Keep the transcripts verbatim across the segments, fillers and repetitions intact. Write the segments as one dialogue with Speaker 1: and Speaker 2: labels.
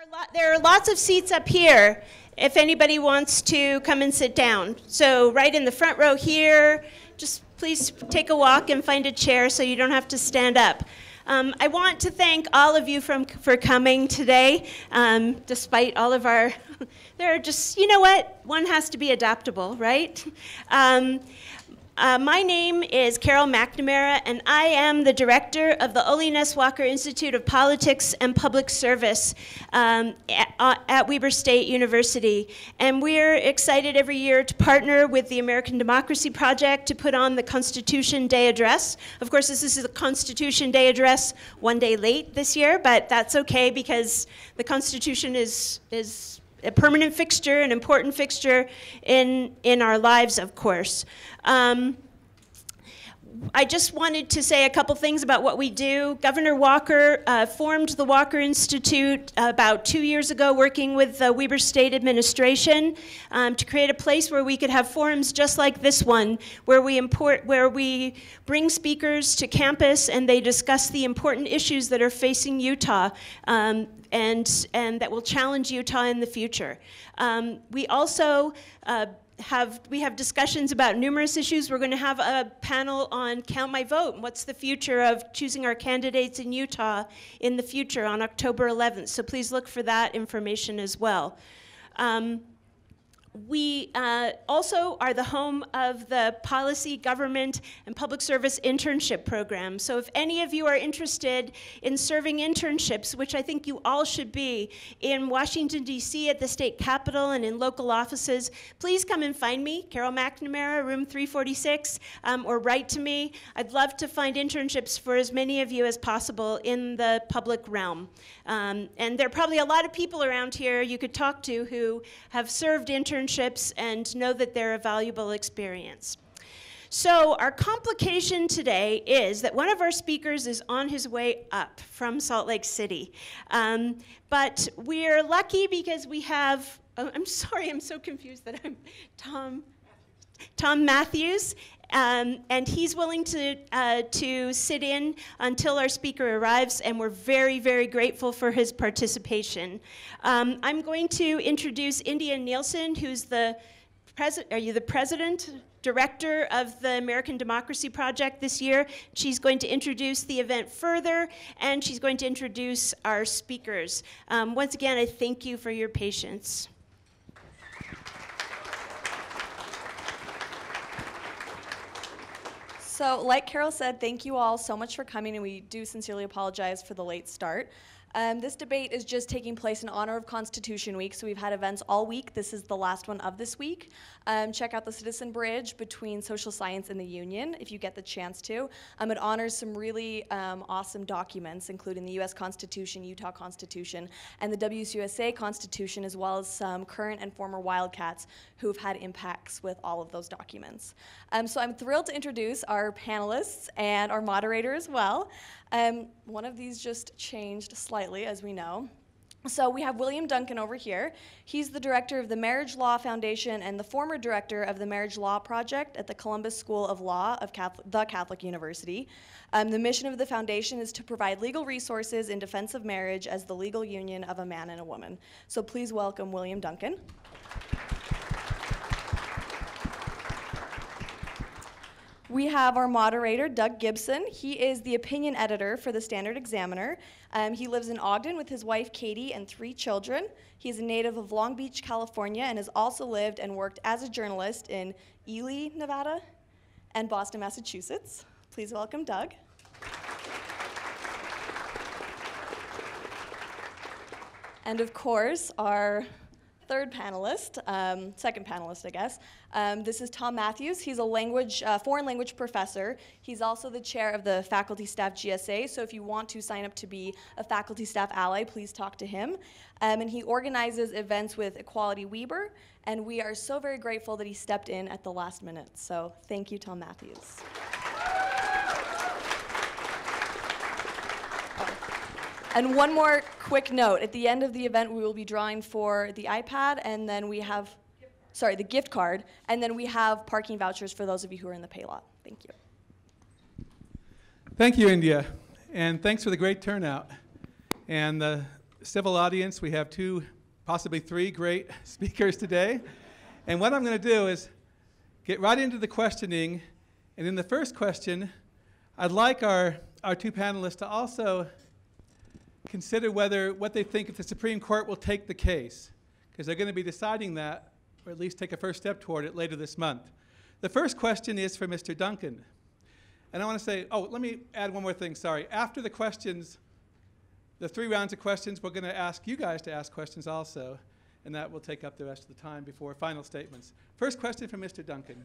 Speaker 1: lot, there are lots of seats up here if anybody wants to come and sit down. So right in the front row here, just please take a walk and find a chair so you don't have to stand up. Um, I want to thank all of you from, for coming today, um, despite all of our, there are just, you know what, one has to be adaptable, right? Um, Uh, my name is Carol McNamara, and I am the director of the Ole Ness Walker Institute of Politics and Public Service um, at, uh, at Weber State University. And we're excited every year to partner with the American Democracy Project to put on the Constitution Day Address. Of course, this is the Constitution Day Address one day late this year, but that's okay because the Constitution is, is a permanent fixture, an important fixture in, in our lives, of course. Um, I just wanted to say a couple things about what we do. Governor Walker uh, formed the Walker Institute about two years ago, working with the Weber State administration um, to create a place where we could have forums just like this one, where we import, where we bring speakers to campus and they discuss the important issues that are facing Utah. Um, and, and that will challenge Utah in the future. Um, we also uh, have, we have discussions about numerous issues. We're going to have a panel on Count My Vote. What's the future of choosing our candidates in Utah in the future on October eleventh? So please look for that information as well. Um, We uh, also are the home of the Policy, Government, and Public Service Internship Program. So if any of you are interested in serving internships, which I think you all should be, in Washington, D C at the state capitol and in local offices, please come and find me, Carol McNamara, room three forty-six, um, or write to me. I'd love to find internships for as many of you as possible in the public realm. Um, and there are probably a lot of people around here you could talk to who have served internships and know that they're a valuable experience. So our complication today is that one of our speakers is on his way up from Salt Lake City. Um, but we're lucky because we have, oh, I'm sorry, I'm so confused that I'm Tom, Tom Matthews. Um, and he's willing to, uh, to sit in until our speaker arrives, and we're very, very grateful for his participation. Um, I'm going to introduce India Nielsen, who's the president, are you the president, director of the American Democracy Project this year. She's going to introduce the event further, and she's going to introduce our speakers. Um, once again, I thank you for your patience.
Speaker 2: So, like Carol said, thank you all so much for coming, and we do sincerely apologize for the late start. Um, this debate is just taking place in honor of Constitution Week, so we've had events all week. This is the last one of this week. Um, check out the Citizen Bridge between Social Science and the Union if you get the chance to. Um, it honors some really um, awesome documents, including the U S Constitution, Utah Constitution, and the W C U S A Constitution, as well as some current and former Wildcats who've had impacts with all of those documents. Um, so I'm thrilled to introduce our panelists and our moderator as well. Um, one of these just changed slightly, as we know. So we have William Duncan over here. He's the director of the Marriage Law Foundation and the former director of the Marriage Law Project at the Columbus School of Law of Catholic, the Catholic University. Um, the mission of the foundation is to provide legal resources in defense of marriage as the legal union of a man and a woman. So please welcome William Duncan. We have our moderator, Doug Gibson. He is the opinion editor for the Standard Examiner. Um, he lives in Ogden with his wife, Katie, and three children. He's a native of Long Beach, California, and has also lived and worked as a journalist in Ely, Nevada, and Boston, Massachusetts. Please welcome Doug. And of course, our third panelist, um, second panelist, I guess. Um, this is Tom Matthews. He's a language, uh, foreign language professor. He's also the chair of the Faculty Staff G S A, so if you want to sign up to be a faculty staff ally, please talk to him. Um, and he organizes events with Equality Weber, and we are so very grateful that he stepped in at the last minute. So thank you, Tom Matthews. And one more quick note. At the end of the event, we will be drawing for the iPad, and then we have, sorry, the gift card, and then we have parking vouchers for those of you who are in the pay lot. Thank you.
Speaker 3: Thank you, India, and thanks for the great turnout. And the civil audience. We have two, possibly three great speakers today. And what I'm going to do is get right into the questioning. And in the first question, I'd like our, our two panelists to also consider whether what they think if the Supreme Court will take the case, because they're going to be deciding that, or at least take a first step toward it later this month. The first question is for Mister Duncan. And I want to say, oh, let me add one more thing, sorry. After the questions, the three rounds of questions, we're going to ask you guys to ask questions also, and that will take up the rest of the time before final statements. First question for Mister Duncan.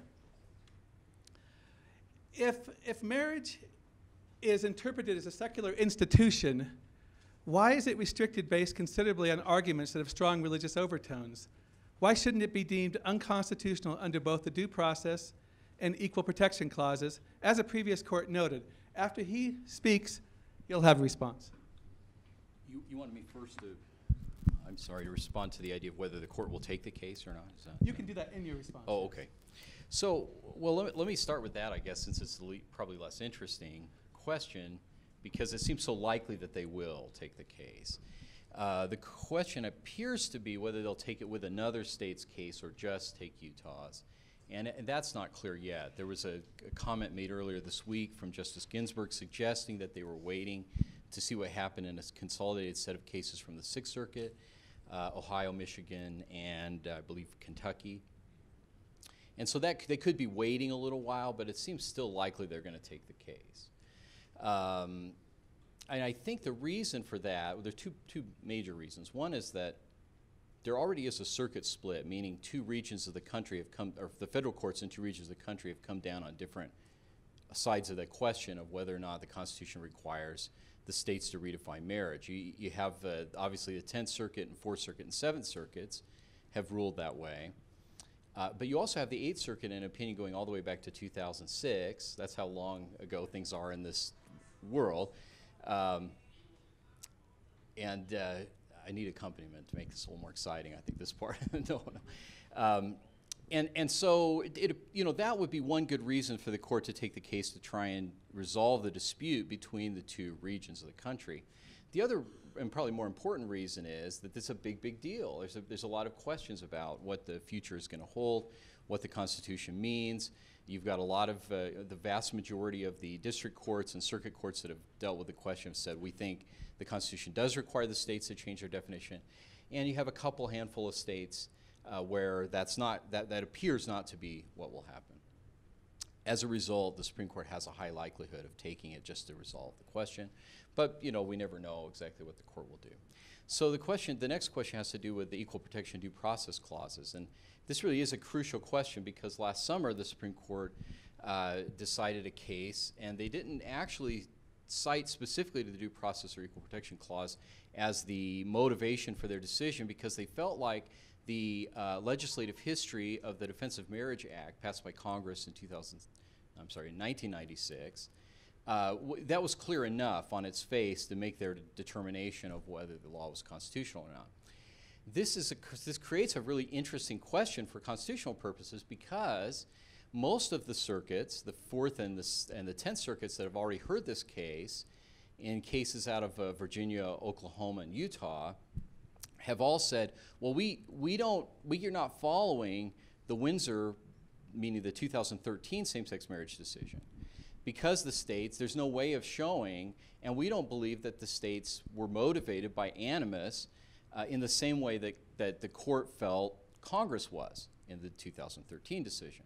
Speaker 3: If, if marriage is interpreted as a secular institution, why is it restricted based considerably on arguments that have strong religious overtones? Why shouldn't it be deemed unconstitutional under both the due process and equal protection clauses, as a previous court noted? After he speaks, you'll have a response.
Speaker 4: You, you wanted me first to, I'm sorry, to respond to the idea of whether the court will take the case or not? Is that,
Speaker 3: you can do that in your response.
Speaker 4: Oh, okay. So, well, let me, let me start with that, I guess, since it's the le probably less interesting question, because it seems so likely that they will take the case. Uh, the question appears to be whether they'll take it with another state's case or just take Utah's. And, and that's not clear yet. There was a, a comment made earlier this week from Justice Ginsburg suggesting that they were waiting to see what happened in a consolidated set of cases from the Sixth Circuit, uh, Ohio, Michigan, and uh, I believe Kentucky. And so that they could be waiting a little while, but it seems still likely they're going to take the case. Um, and I think the reason for that, well, there are two, two major reasons. One is that there already is a circuit split, meaning two regions of the country have come, or the federal courts in two regions of the country have come down on different sides of the question of whether or not the Constitution requires the states to redefine marriage. You, you have, uh, obviously, the Tenth Circuit and Fourth Circuit and Seventh Circuits have ruled that way. Uh, but you also have the Eighth Circuit in an opinion going all the way back to two thousand six. That's how long ago things are in this world. Um, and uh, I need accompaniment to make this a little more exciting, I think, this part. no, no. Um, and, and so, it, it, you know, that would be one good reason for the court to take the case to try and resolve the dispute between the two regions of the country. The other, and probably more important reason, is that this is a big, big deal. There's a, there's a lot of questions about what the future is going to hold, what the Constitution means. You've got a lot of, uh, the vast majority of the district courts and circuit courts that have dealt with the question have said, we think the Constitution does require the states to change their definition. And you have a couple handful of states uh, where that's not, that, that appears not to be what will happen. As a result, the Supreme Court has a high likelihood of taking it just to resolve the question. But, you know, we never know exactly what the court will do. So the question, the next question has to do with the equal protection due process clauses. And this really is a crucial question because last summer the Supreme Court uh, decided a case, and they didn't actually cite specifically to the due process or equal protection clause as the motivation for their decision, because they felt like the uh, legislative history of the Defense of Marriage Act passed by Congress in two thousand, I'm sorry, in nineteen ninety-six, uh, w that was clear enough on its face to make their determination of whether the law was constitutional or not. This is a, this creates a really interesting question for constitutional purposes, because most of the circuits, the Fourth and the, and the Tenth Circuits that have already heard this case, in cases out of uh, Virginia, Oklahoma, and Utah, have all said, well, we, we don't, we are not following the Windsor, meaning the two thousand thirteen same-sex marriage decision. Because the states, there's no way of showing, and we don't believe that the states were motivated by animus uh, in the same way that, that the court felt Congress was in the two thousand thirteen decision.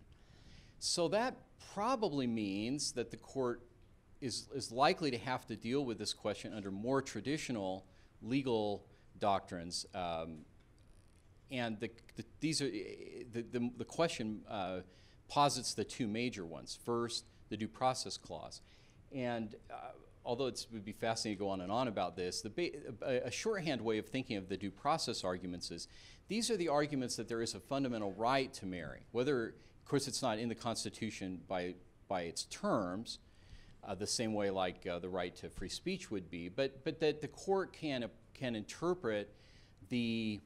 Speaker 4: So that probably means that the court is, is likely to have to deal with this question under more traditional legal doctrines, um, and the, the, these are, the, the, the question uh, posits the two major ones. First, the due process clause. And uh, although it would be fascinating to go on and on about this, the ba a, a shorthand way of thinking of the due process arguments is these are the arguments that there is a fundamental right to marry. Whether, of course, it's not in the Constitution by, by its terms, uh, the same way like uh, the right to free speech would be, but, but that the court can uh, can interpret the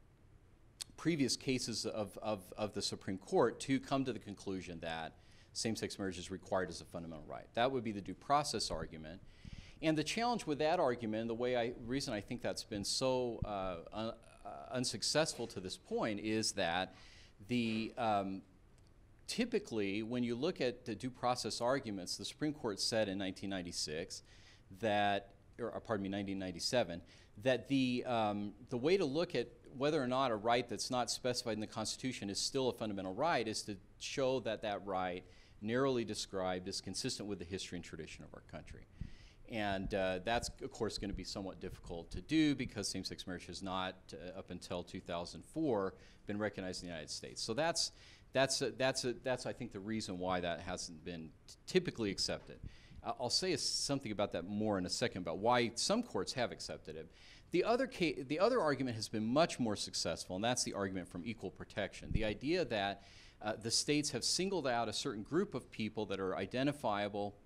Speaker 4: previous cases of, of, of the Supreme Court to come to the conclusion that same-sex marriage is required as a fundamental right. That would be the due process argument. And the challenge with that argument, the way I, reason I think that's been so uh, un, uh, unsuccessful to this point is that the um, typically when you look at the due process arguments, the Supreme Court said in nineteen ninety-six that, or pardon me, nineteen ninety-seven, that the um, the way to look at whether or not a right that's not specified in the Constitution is still a fundamental right is to show that that right, narrowly described, is consistent with the history and tradition of our country. And uh, that's, of course, going to be somewhat difficult to do because same-sex marriage has not, uh, up until two thousand four, been recognized in the United States. So that's, that's, a, that's, a, that's I think, the reason why that hasn't been typically accepted. Uh, I'll say a, something about that more in a second, about why some courts have accepted it. The other, ca the other argument has been much more successful, and that's the argument from equal protection. The idea that uh, the states have singled out a certain group of people that are identifiable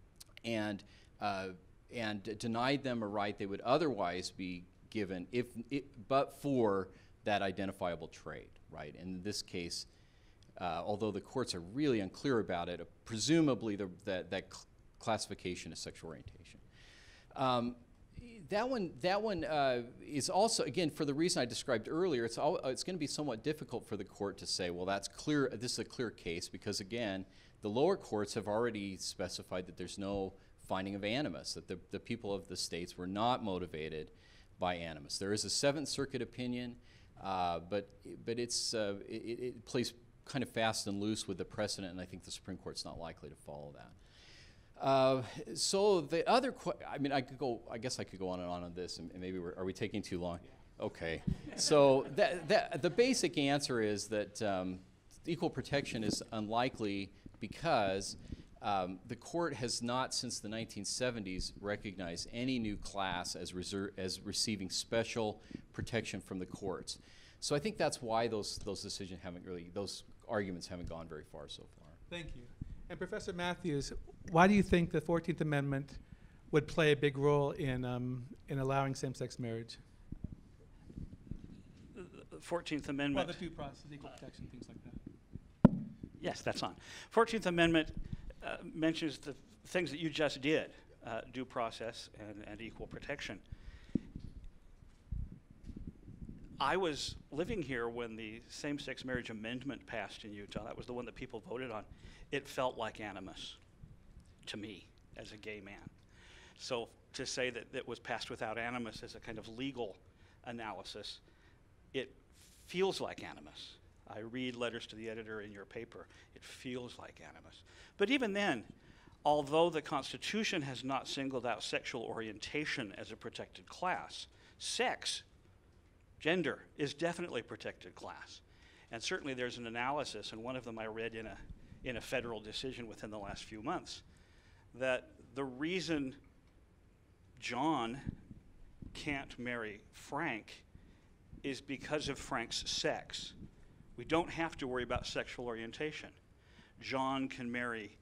Speaker 4: and Uh, and denied them a right they would otherwise be given if it, but for that identifiable trait, right? And in this case, uh, although the courts are really unclear about it, uh, presumably the, that, that cl classification is sexual orientation. Um, that one, that one uh, is also, again, for the reason I described earlier, it's, all, it's going to be somewhat difficult for the court to say, well, that's clear, this is a clear case, because again, the lower courts have already specified that there's no finding of animus, that the, the people of the states were not motivated by animus. There is a Seventh Circuit opinion, uh, but, but it's, uh, it, it plays kind of fast and loose with the precedent, and I think the Supreme Court's not likely to follow that. Uh, so the other, qu I mean, I could go, I guess I could go on and on on this, and, and maybe we're, are we taking too long? Okay. So that, that, the basic answer is that um, equal protection is unlikely because Um, the court has not, since the nineteen seventies, recognized any new class as, as receiving special protection from the courts. So I think that's why those, those decisions haven't really, those arguments haven't gone very far so far.
Speaker 3: Thank you. And Professor Matthews, why do you think the fourteenth Amendment would play a big role in, um, in allowing same-sex marriage?
Speaker 5: The fourteenth Amendment.
Speaker 3: Well, the due process, equal protection, things like that.
Speaker 5: Yes, that's on. fourteenth Amendment Uh, mentions the things that you just did, uh, due process and, and equal protection. I was living here when the same-sex marriage amendment passed in Utah. That was the one that people voted on. It felt like animus to me as a gay man. So to say that it was passed without animus as a kind of legal analysis, it feels like animus. I read letters to the editor in your paper. It feels like animus. But even then, although the Constitution has not singled out sexual orientation as a protected class, sex, gender, is definitely a protected class. And certainly there's an analysis, and one of them I read in a, in a federal decision within the last few months, that the reason John can't marry Frank is because of Frank's sex. We don't have to worry about sexual orientation. John can marry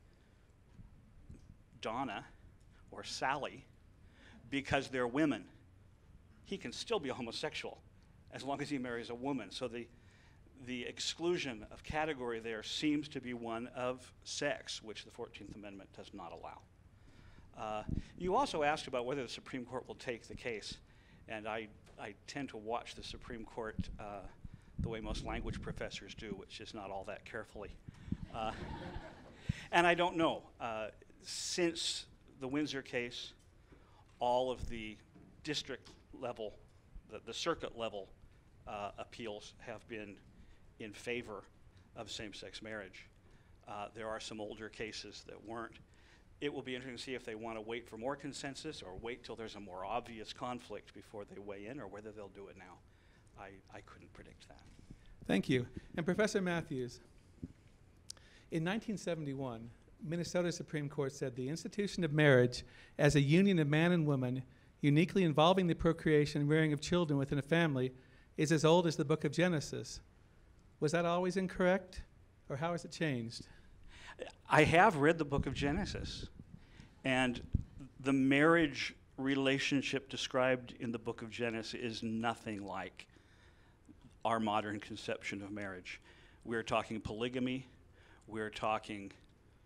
Speaker 5: Donna or Sally because they're women. He can still be a homosexual as long as he marries a woman. So the, the exclusion of category there seems to be one of sex, which the fourteenth Amendment does not allow. Uh, you also asked about whether the Supreme Court will take the case, and I, I tend to watch the Supreme Court uh, the way most language professors do, which is not all that carefully. Uh, and I don't know. Uh, since the Windsor case, all of the district level, the, the circuit level uh, appeals have been in favor of same-sex marriage. Uh, there are some older cases that weren't. It will be interesting to see if they want to wait for more consensus or wait till there's a more obvious conflict before they weigh in, or whether they'll do it now. I, I couldn't predict that.
Speaker 3: Thank you. And Professor Matthews, in nineteen seventy-one, Minnesota Supreme Court said the institution of marriage as a union of man and woman, uniquely involving the procreation and rearing of children within a family, is as old as the book of Genesis. Was that always incorrect, or how has it changed?
Speaker 5: I have read the book of Genesis, and the marriage relationship described in the book of Genesis is nothing like our modern conception of marriage. We're talking polygamy, we're talking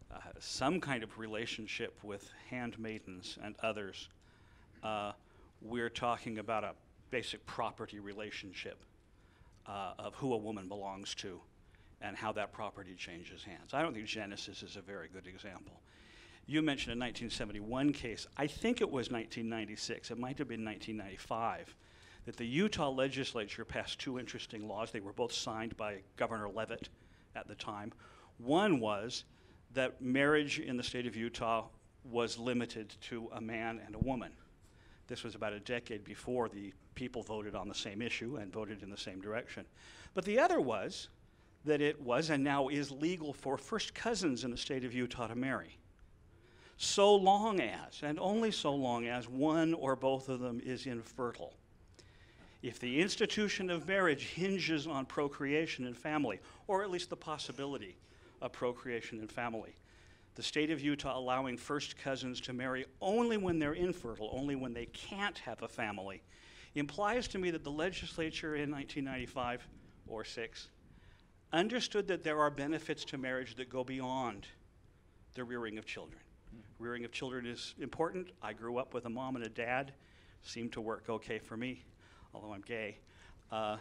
Speaker 5: uh, some kind of relationship with handmaidens and others, uh, we're talking about a basic property relationship uh, of who a woman belongs to and how that property changes hands. I don't think Genesis is a very good example. You mentioned a nineteen seventy-one case. I think it was nineteen ninety-six. It might have been nineteen ninety-five, that the Utah legislature passed two interesting laws. They were both signed by Governor Levitt at the time. One was that marriage in the state of Utah was limited to a man and a woman. This was about a decade before the people voted on the same issue and voted in the same direction. But the other was that it was and now is legal for first cousins in the state of Utah to marry, so long as, and only so long as, one or both of them is infertile. If the institution of marriage hinges on procreation and family, or at least the possibility of procreation and family, the state of Utah allowing first cousins to marry only when they're infertile, only when they can't have a family, implies to me that the legislature in nineteen ninety-five or six understood that there are benefits to marriage that go beyond the rearing of children. Mm. Rearing of children is important. I grew up with a mom and a dad. Seemed to work okay for me, although I'm gay. Uh,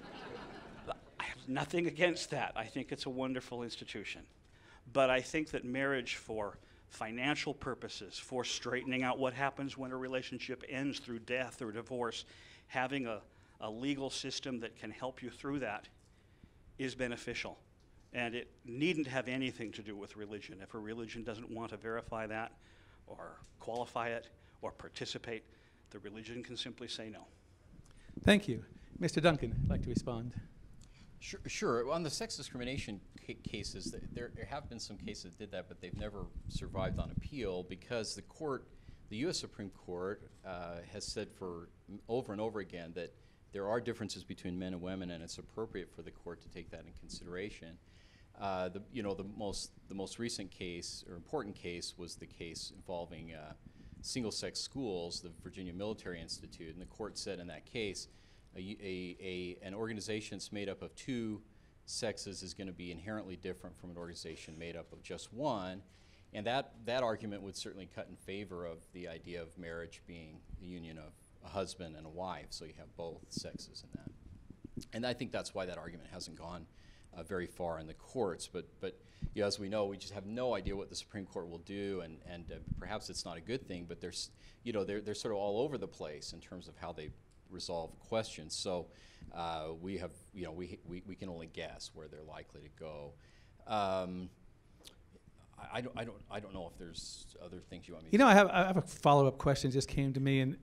Speaker 5: I have nothing against that. I think it's a wonderful institution. But I think that marriage for financial purposes, for straightening out what happens when a relationship ends through death or divorce, having a, a legal system that can help you through that is beneficial. And it needn't have anything to do with religion. If a religion doesn't want to verify that or qualify it or participate, the religion can simply say no.
Speaker 3: Thank you. Mister Duncan, I'd like to respond.
Speaker 4: Sure, sure. On the sex discrimination ca cases, th there, there have been some cases that did that, but they've never survived on appeal because the court, the U S Supreme Court, uh, has said for over and over again that there are differences between men and women, and it's appropriate for the court to take that in consideration. Uh, the, you know, the most, the most recent case, or important case, was the case involving uh, single-sex schools, the Virginia Military Institute, and the court said in that case, a, a, a, an organization that's made up of two sexes is going to be inherently different from an organization made up of just one, and that, that argument would certainly cut in favor of the idea of marriage being the union of a husband and a wife, so you have both sexes in that. And I think that's why that argument hasn't gone uh, very far in the courts. But, but you know, as we know, we just have no idea what the Supreme Court will do, and, and uh, perhaps it's not a good thing, but there's, you know, they're, they're sort of all over the place in terms of how they resolve questions. So uh, we have, you know, we, we, we can only guess where they're likely to go. Um, I, I, don't, I, don't, I don't know if there's other things you want me to
Speaker 3: You know, I have, I have a follow-up question just came to me, and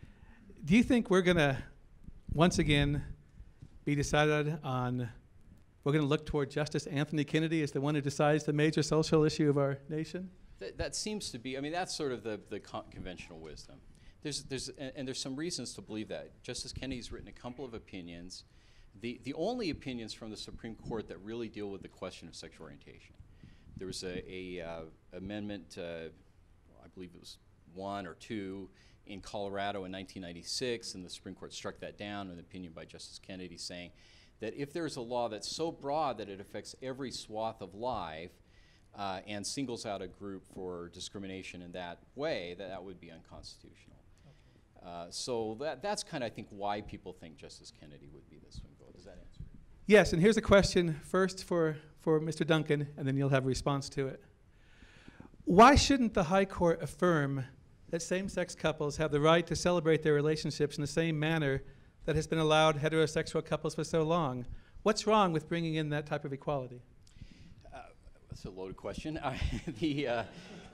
Speaker 3: do you think we're going to, once again, be decided on, we're going to look toward Justice Anthony Kennedy as the one who decides the major social issue of our nation?
Speaker 4: Th that seems to be, I mean, that's sort of the, the con conventional wisdom. There's, there's, and, and there's some reasons to believe that. Justice Kennedy's written a couple of opinions. The, the only opinions from the Supreme Court that really deal with the question of sexual orientation. There was a, a uh, amendment, uh, I believe it was one or two, in Colorado in nineteen ninety-six, and the Supreme Court struck that down with an opinion by Justice Kennedy saying that if there's a law that's so broad that it affects every swath of life uh, and singles out a group for discrimination in that way, that that would be unconstitutional. Okay. Uh, so that, that's kind of, I think, why people think Justice Kennedy would be the swing vote. Does that answer?
Speaker 3: Yes, and here's a question first for, for Mister Duncan, and then you'll have a response to it. Why shouldn't the High Court affirm that same-sex couples have the right to celebrate their relationships in the same manner that has been allowed heterosexual couples for so long? What's wrong with bringing in that type of equality?
Speaker 4: Uh, that's a loaded question. Uh, the, uh,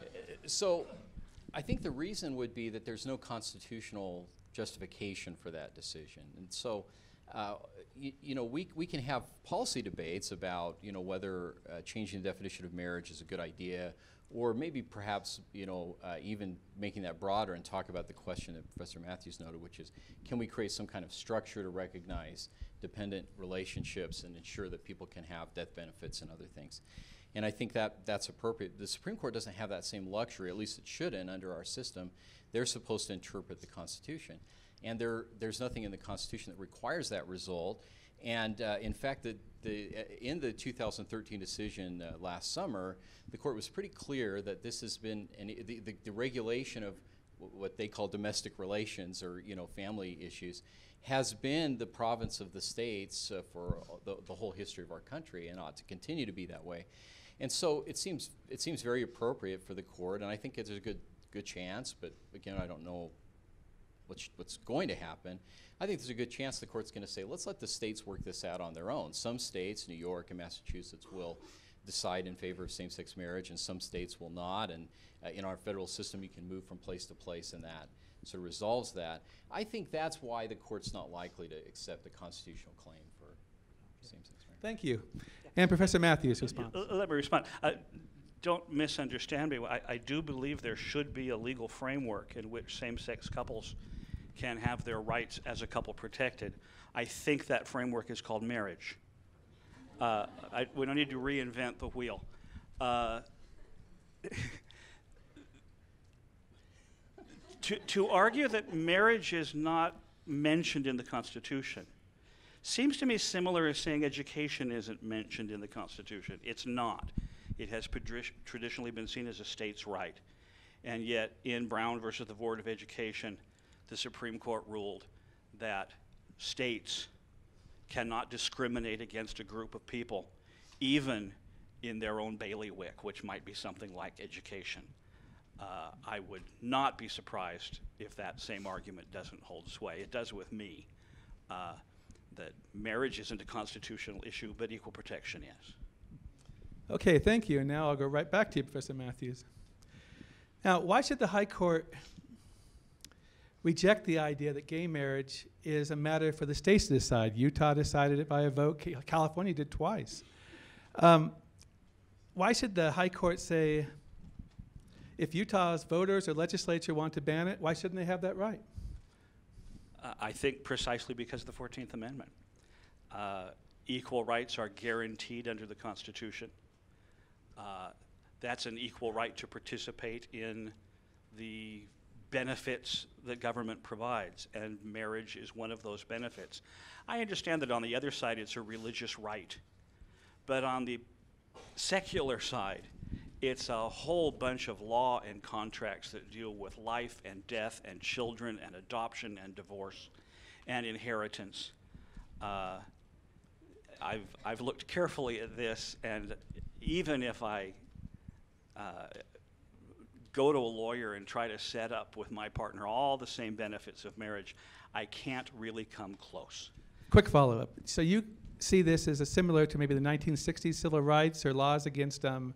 Speaker 4: so I think the reason would be that there's no constitutional justification for that decision. And so, uh, you, you know, we, we can have policy debates about, you know, whether uh, changing the definition of marriage is a good idea, or maybe perhaps, you know, uh, even making that broader and talk about the question that Professor Matthews noted, which is, can we create some kind of structure to recognize dependent relationships and ensure that people can have death benefits and other things? And I think that that's appropriate. The Supreme Court doesn't have that same luxury, at least it shouldn't under our system. They're supposed to interpret the Constitution. And there, there's nothing in the Constitution that requires that result. And uh, in fact, the, the, uh, in the two thousand thirteen decision uh, last summer, the court was pretty clear that this has been, an, the, the, the regulation of w what they call domestic relations, or you know, family issues, has been the province of the states uh, for the, the whole history of our country, and ought to continue to be that way. And so it seems, it seems very appropriate for the court, and I think it's a good, good chance, but again, I don't know what's, what's going to happen. I think there's a good chance the court's going to say, let's let the states work this out on their own. Some states, New York and Massachusetts, will decide in favor of same-sex marriage, and some states will not. And uh, in our federal system, you can move from place to place, and that sort of resolves that. I think that's why the court's not likely to accept a constitutional claim for same-sex marriage.
Speaker 3: Thank you. And Professor Matthews responds.
Speaker 5: Uh, Let me respond. Uh, don't misunderstand me. I, I do believe there should be a legal framework in which same-sex couples can have their rights as a couple protected. I think that framework is called marriage. Uh, I, we don't need to reinvent the wheel. Uh, to, to argue that marriage is not mentioned in the Constitution seems to me similar as saying education isn't mentioned in the Constitution. It's not. It has traditionally been seen as a state's right. And yet, in Brown versus the Board of Education, the Supreme Court ruled that states cannot discriminate against a group of people, even in their own bailiwick, which might be something like education. Uh, I would not be surprised if that same argument doesn't hold sway. It does with me. Uh, that marriage isn't a constitutional issue, but equal protection is.
Speaker 3: Okay, thank you. And now I'll go right back to you, Professor Matthews. Now, why should the High Court reject the idea that gay marriage is a matter for the states to decide? Utah decided it by a vote. Ca- California did twice. Um, why should the High Court say, if Utah's voters or legislature want to ban it, why shouldn't they have that right?
Speaker 5: Uh, I think precisely because of the fourteenth Amendment. Uh, equal rights are guaranteed under the Constitution. Uh, that's an equal right to participate in the benefits that government provides, and marriage is one of those benefits. I understand that on the other side it's a religious right, but on the secular side it's a whole bunch of law and contracts that deal with life and death and children and adoption and divorce and inheritance. Uh, I've, I've looked carefully at this, and even if I uh, go to a lawyer and try to set up with my partner all the same benefits of marriage, I can't really come close.
Speaker 3: Quick follow-up. So you see this as a similar to maybe the nineteen sixties civil rights or laws against um,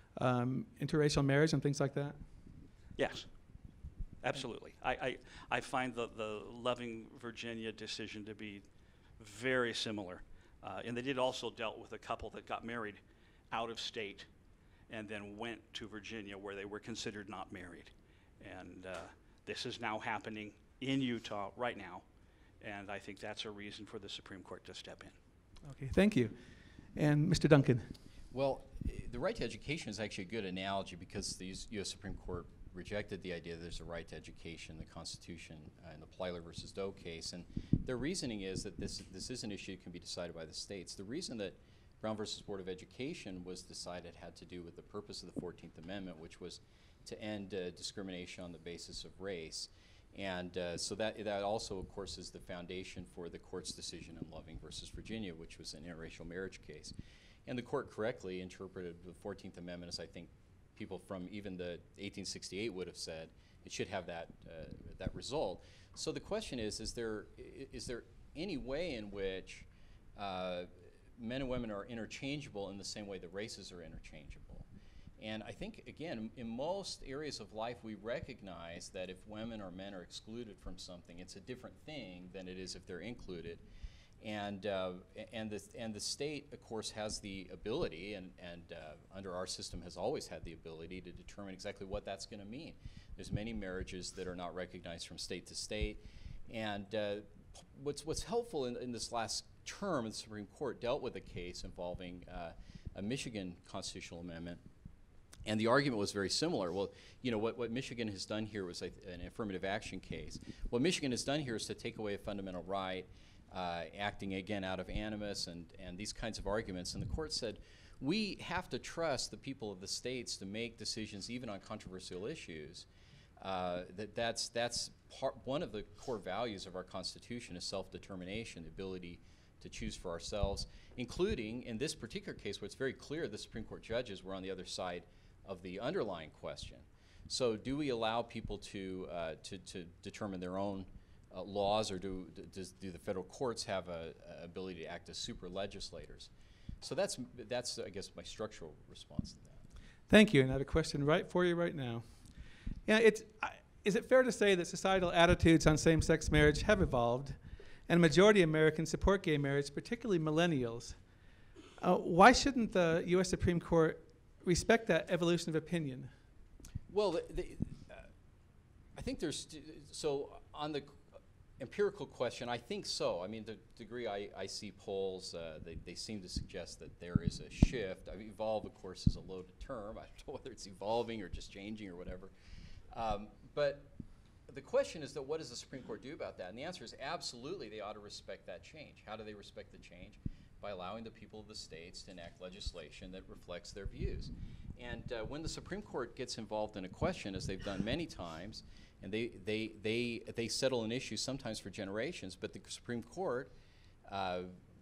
Speaker 3: um, interracial marriage and things like that?
Speaker 5: Yes, absolutely. I, I, I find the, the Loving Virginia decision to be very similar. Uh, and they did also dealt with a couple that got married out of state and then went to Virginia where they were considered not married. And uh, this is now happening in Utah right now, and I think that's a reason for the Supreme Court to step in.
Speaker 3: Okay, thank you. And Mister Duncan.
Speaker 4: Well, the right to education is actually a good analogy because the U S Supreme Court rejected the idea that there's a right to education in the Constitution uh, in the Plyler versus Doe case. And their reasoning is that this, this is an issue that can be decided by the states. The reason that Brown versus Board of Education was decided had to do with the purpose of the fourteenth Amendment, which was to end uh, discrimination on the basis of race. And uh, so that, that also, of course, is the foundation for the court's decision in Loving versus Virginia, which was an interracial marriage case. And the court correctly interpreted the fourteenth Amendment as I think people from even the eighteen sixty-eight would have said it should have that, uh, that result. So the question is, is there, is there any way in which uh, men and women are interchangeable in the same way the races are interchangeable? And I think, again, in most areas of life, we recognize that if women or men are excluded from something, it's a different thing than it is if they're included. And, uh, and, the, and the state, of course, has the ability, and, and uh, under our system has always had the ability to determine exactly what that's going to mean. There's many marriages that are not recognized from state to state. And uh, what's, what's helpful in, in this last term, the Supreme Court dealt with a case involving uh, a Michigan constitutional amendment And the argument was very similar. Well, you know, what, what Michigan has done here was like an affirmative action case. What Michigan has done here is to take away a fundamental right, uh, acting again out of animus and, and these kinds of arguments. And the court said, we have to trust the people of the states to make decisions even on controversial issues. Uh, that that's, that's part, one of the core values of our Constitution is self-determination, the ability to choose for ourselves, including in this particular case where it's very clear the Supreme Court judges were on the other side of the underlying question. So do we allow people to, uh, to, to determine their own uh, laws, or do, does, do the federal courts have a, a ability to act as super legislators? So that's, that's, I guess, my structural response to that.
Speaker 3: Thank you, and I have a question right for you right now. Yeah, it's, I, is it fair to say that societal attitudes on same-sex marriage have evolved, and a majority of Americans support gay marriage, particularly millennials? Uh, why shouldn't the U S Supreme Court respect that evolution of opinion?
Speaker 4: Well, the, the, uh, I think there's, so on the empirical question, I think so. I mean, the degree I, I see polls, uh, they, they seem to suggest that there is a shift. I mean, evolve, of course, is a loaded term. I don't know whether it's evolving or just changing or whatever. Um, but the question is that what does the Supreme Court do about that? And the answer is absolutely they ought to respect that change. How do they respect the change? By allowing the people of the states to enact legislation that reflects their views. And uh, when the Supreme Court gets involved in a question, as they've done many times, and they, they, they, they settle an issue sometimes for generations, but the Supreme Court uh,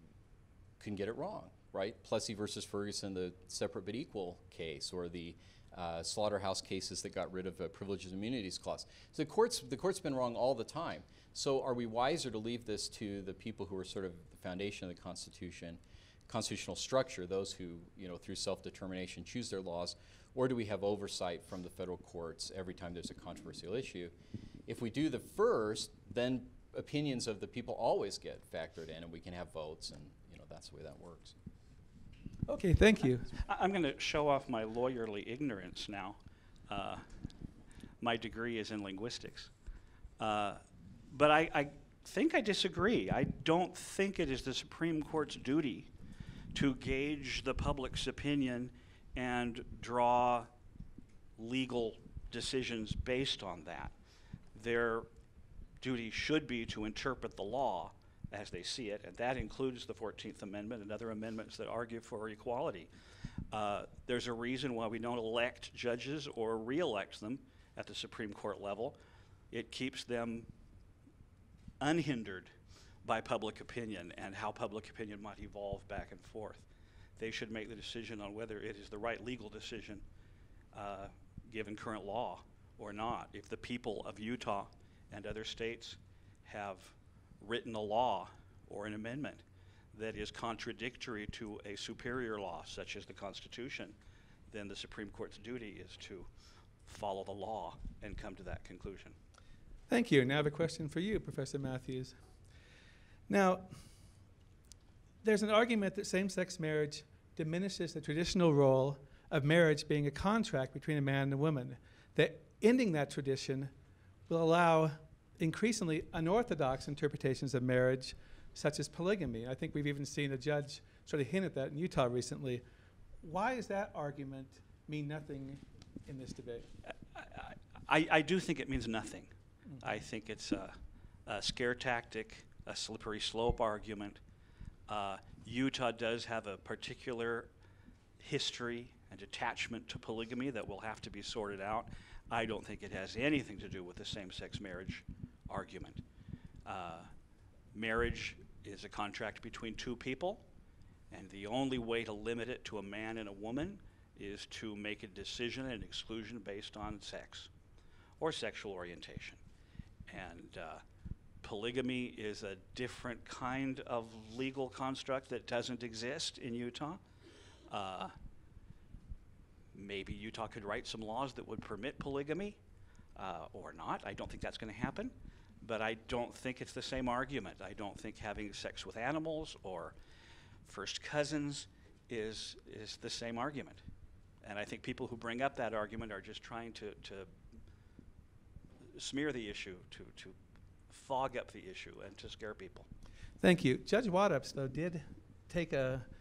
Speaker 4: can get it wrong, right? Plessy versus Ferguson, the separate but equal case, or the uh, slaughterhouse cases that got rid of a privileges and immunities clause. So the court's, the court's been wrong all the time. So are we wiser to leave this to the people who are sort of the foundation of the Constitution, constitutional structure, those who, you know, through self-determination choose their laws, or do we have oversight from the federal courts every time there's a controversial issue? If we do the first, then opinions of the people always get factored in, and we can have votes, and you know that's the way that works.
Speaker 3: Okay, thank you.
Speaker 5: I- I'm going to show off my lawyerly ignorance now. Uh, my degree is in linguistics. Uh, but I, I think I disagree. I don't think it is the Supreme Court's duty to gauge the public's opinion and draw legal decisions based on that. Their duty should be to interpret the law as they see it, and that includes the fourteenth Amendment and other amendments that argue for equality. Uh, there's a reason why we don't elect judges or re-elect them at the Supreme Court level. It keeps them unhindered by public opinion and how public opinion might evolve back and forth. They should make the decision on whether it is the right legal decision uh, given current law or not. If the people of Utah and other states have written a law or an amendment that is contradictory to a superior law, such as the Constitution, then the Supreme Court's duty is to follow the law and come to that conclusion.
Speaker 3: Thank you. Now I have a question for you, Professor Matthews. Now, there's an argument that same-sex marriage diminishes the traditional role of marriage being a contract between a man and a woman, that ending that tradition will allow increasingly unorthodox interpretations of marriage, such as polygamy. I think we've even seen a judge sort of hint at that in Utah recently. Why does that argument mean nothing in this debate?
Speaker 5: I, I, I do think it means nothing. Mm-hmm. I think it's a, a scare tactic, a slippery slope argument. Uh, Utah does have a particular history and attachment to polygamy that will have to be sorted out. I don't think it has anything to do with the same-sex marriage argument. Uh, marriage is a contract between two people, and the only way to limit it to a man and a woman is to make a decision and exclusion based on sex or sexual orientation. And uh, polygamy is a different kind of legal construct that doesn't exist in Utah. Uh, maybe Utah could write some laws that would permit polygamy uh, or not. I don't think that's going to happen, but I don't think it's the same argument. I don't think having sex with animals or first cousins is, is the same argument. And I think people who bring up that argument are just trying to, to smear the issue, to, to fog up the issue, and to scare people.
Speaker 3: Thank you. Judge Waddups, though, did take a,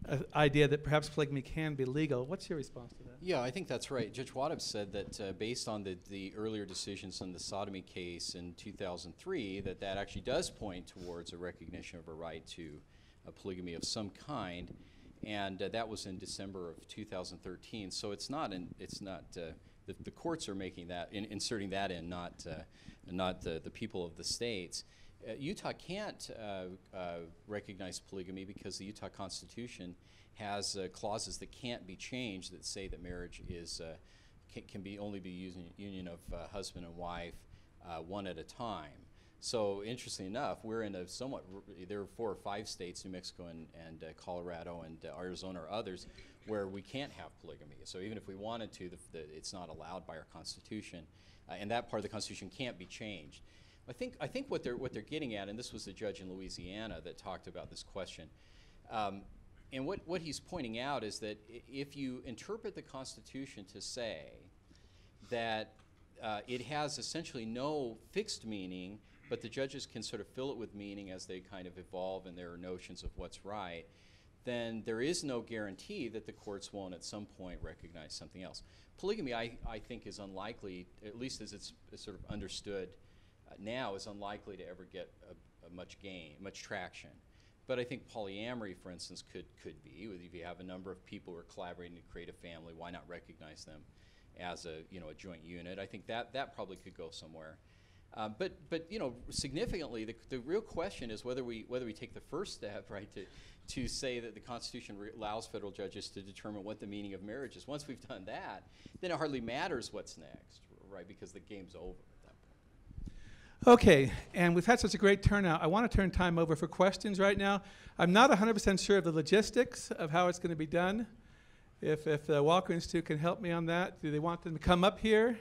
Speaker 3: uh, idea that perhaps polygamy can be legal. What's your response to that?
Speaker 4: Yeah, I think that's right. Judge Wadham said that uh, based on the, the earlier decisions in the sodomy case in two thousand three, that that actually does point towards a recognition of a right to a polygamy of some kind, and uh, that was in December of two thousand thirteen. So it's not, in, it's not uh, the, the courts are making that, in, inserting that in, not, uh, not the, the people of the states. Uh, Utah can't uh, uh, recognize polygamy because the Utah Constitution has uh, clauses that can't be changed that say that marriage is uh, can, can be only be using union of uh, husband and wife uh, one at a time. So interestingly enough, we're in a somewhat r there are four or five states, New Mexico and, and uh, Colorado and uh, Arizona or others, where we can't have polygamy. So even if we wanted to, the, the, it's not allowed by our Constitution, uh, and that part of the Constitution can't be changed. I think, I think what they're, what they're getting at, and this was the judge in Louisiana that talked about this question, um, and what, what he's pointing out is that I if you interpret the Constitution to say that uh, it has essentially no fixed meaning, but the judges can sort of fill it with meaning as they kind of evolve in their notions of what's right, then there is no guarantee that the courts won't at some point recognize something else. Polygamy, I, I think, is unlikely, at least as it's, it's sort of understood Uh, now, is unlikely to ever get a, a much gain, much traction. But I think polyamory, for instance, could could be. If you have a number of people who are collaborating to create a family, why not recognize them as a you know a joint unit? I think that that probably could go somewhere. Uh, but but you know significantly, the the real question is whether we whether we take the first step, right, to to say that the Constitution re allows federal judges to determine what the meaning of marriage is. Once we've done that, then it hardly matters what's next, right? Because the game's over.
Speaker 3: Okay, and we've had such a great turnout. I want to turn time over for questions right now. I'm not one hundred percent sure of the logistics of how it's going to be done. If, if the Walker Institute can help me on that, do they want them to come up here?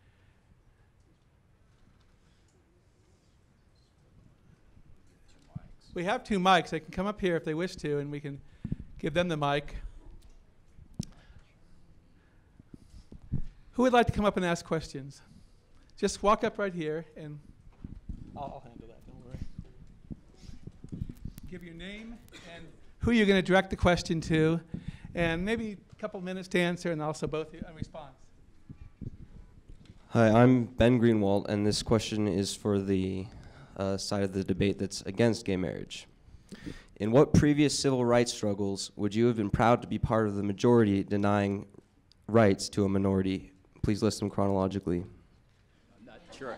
Speaker 3: We have two mics. They can come up here if they wish to, and we can give them the mic. Who would like to come up and ask questions? Just walk up right here, and I'll, I'll handle that, don't worry. Give your name and who you're going to direct the question to, and maybe a couple minutes to answer, and also both a response.
Speaker 6: Hi, I'm Ben Greenwald, and this question is for the uh, side of the debate that's against gay marriage. In what previous civil rights struggles would you have been proud to be part of the majority denying rights to a minority? Please list them chronologically.
Speaker 4: I'm not sure.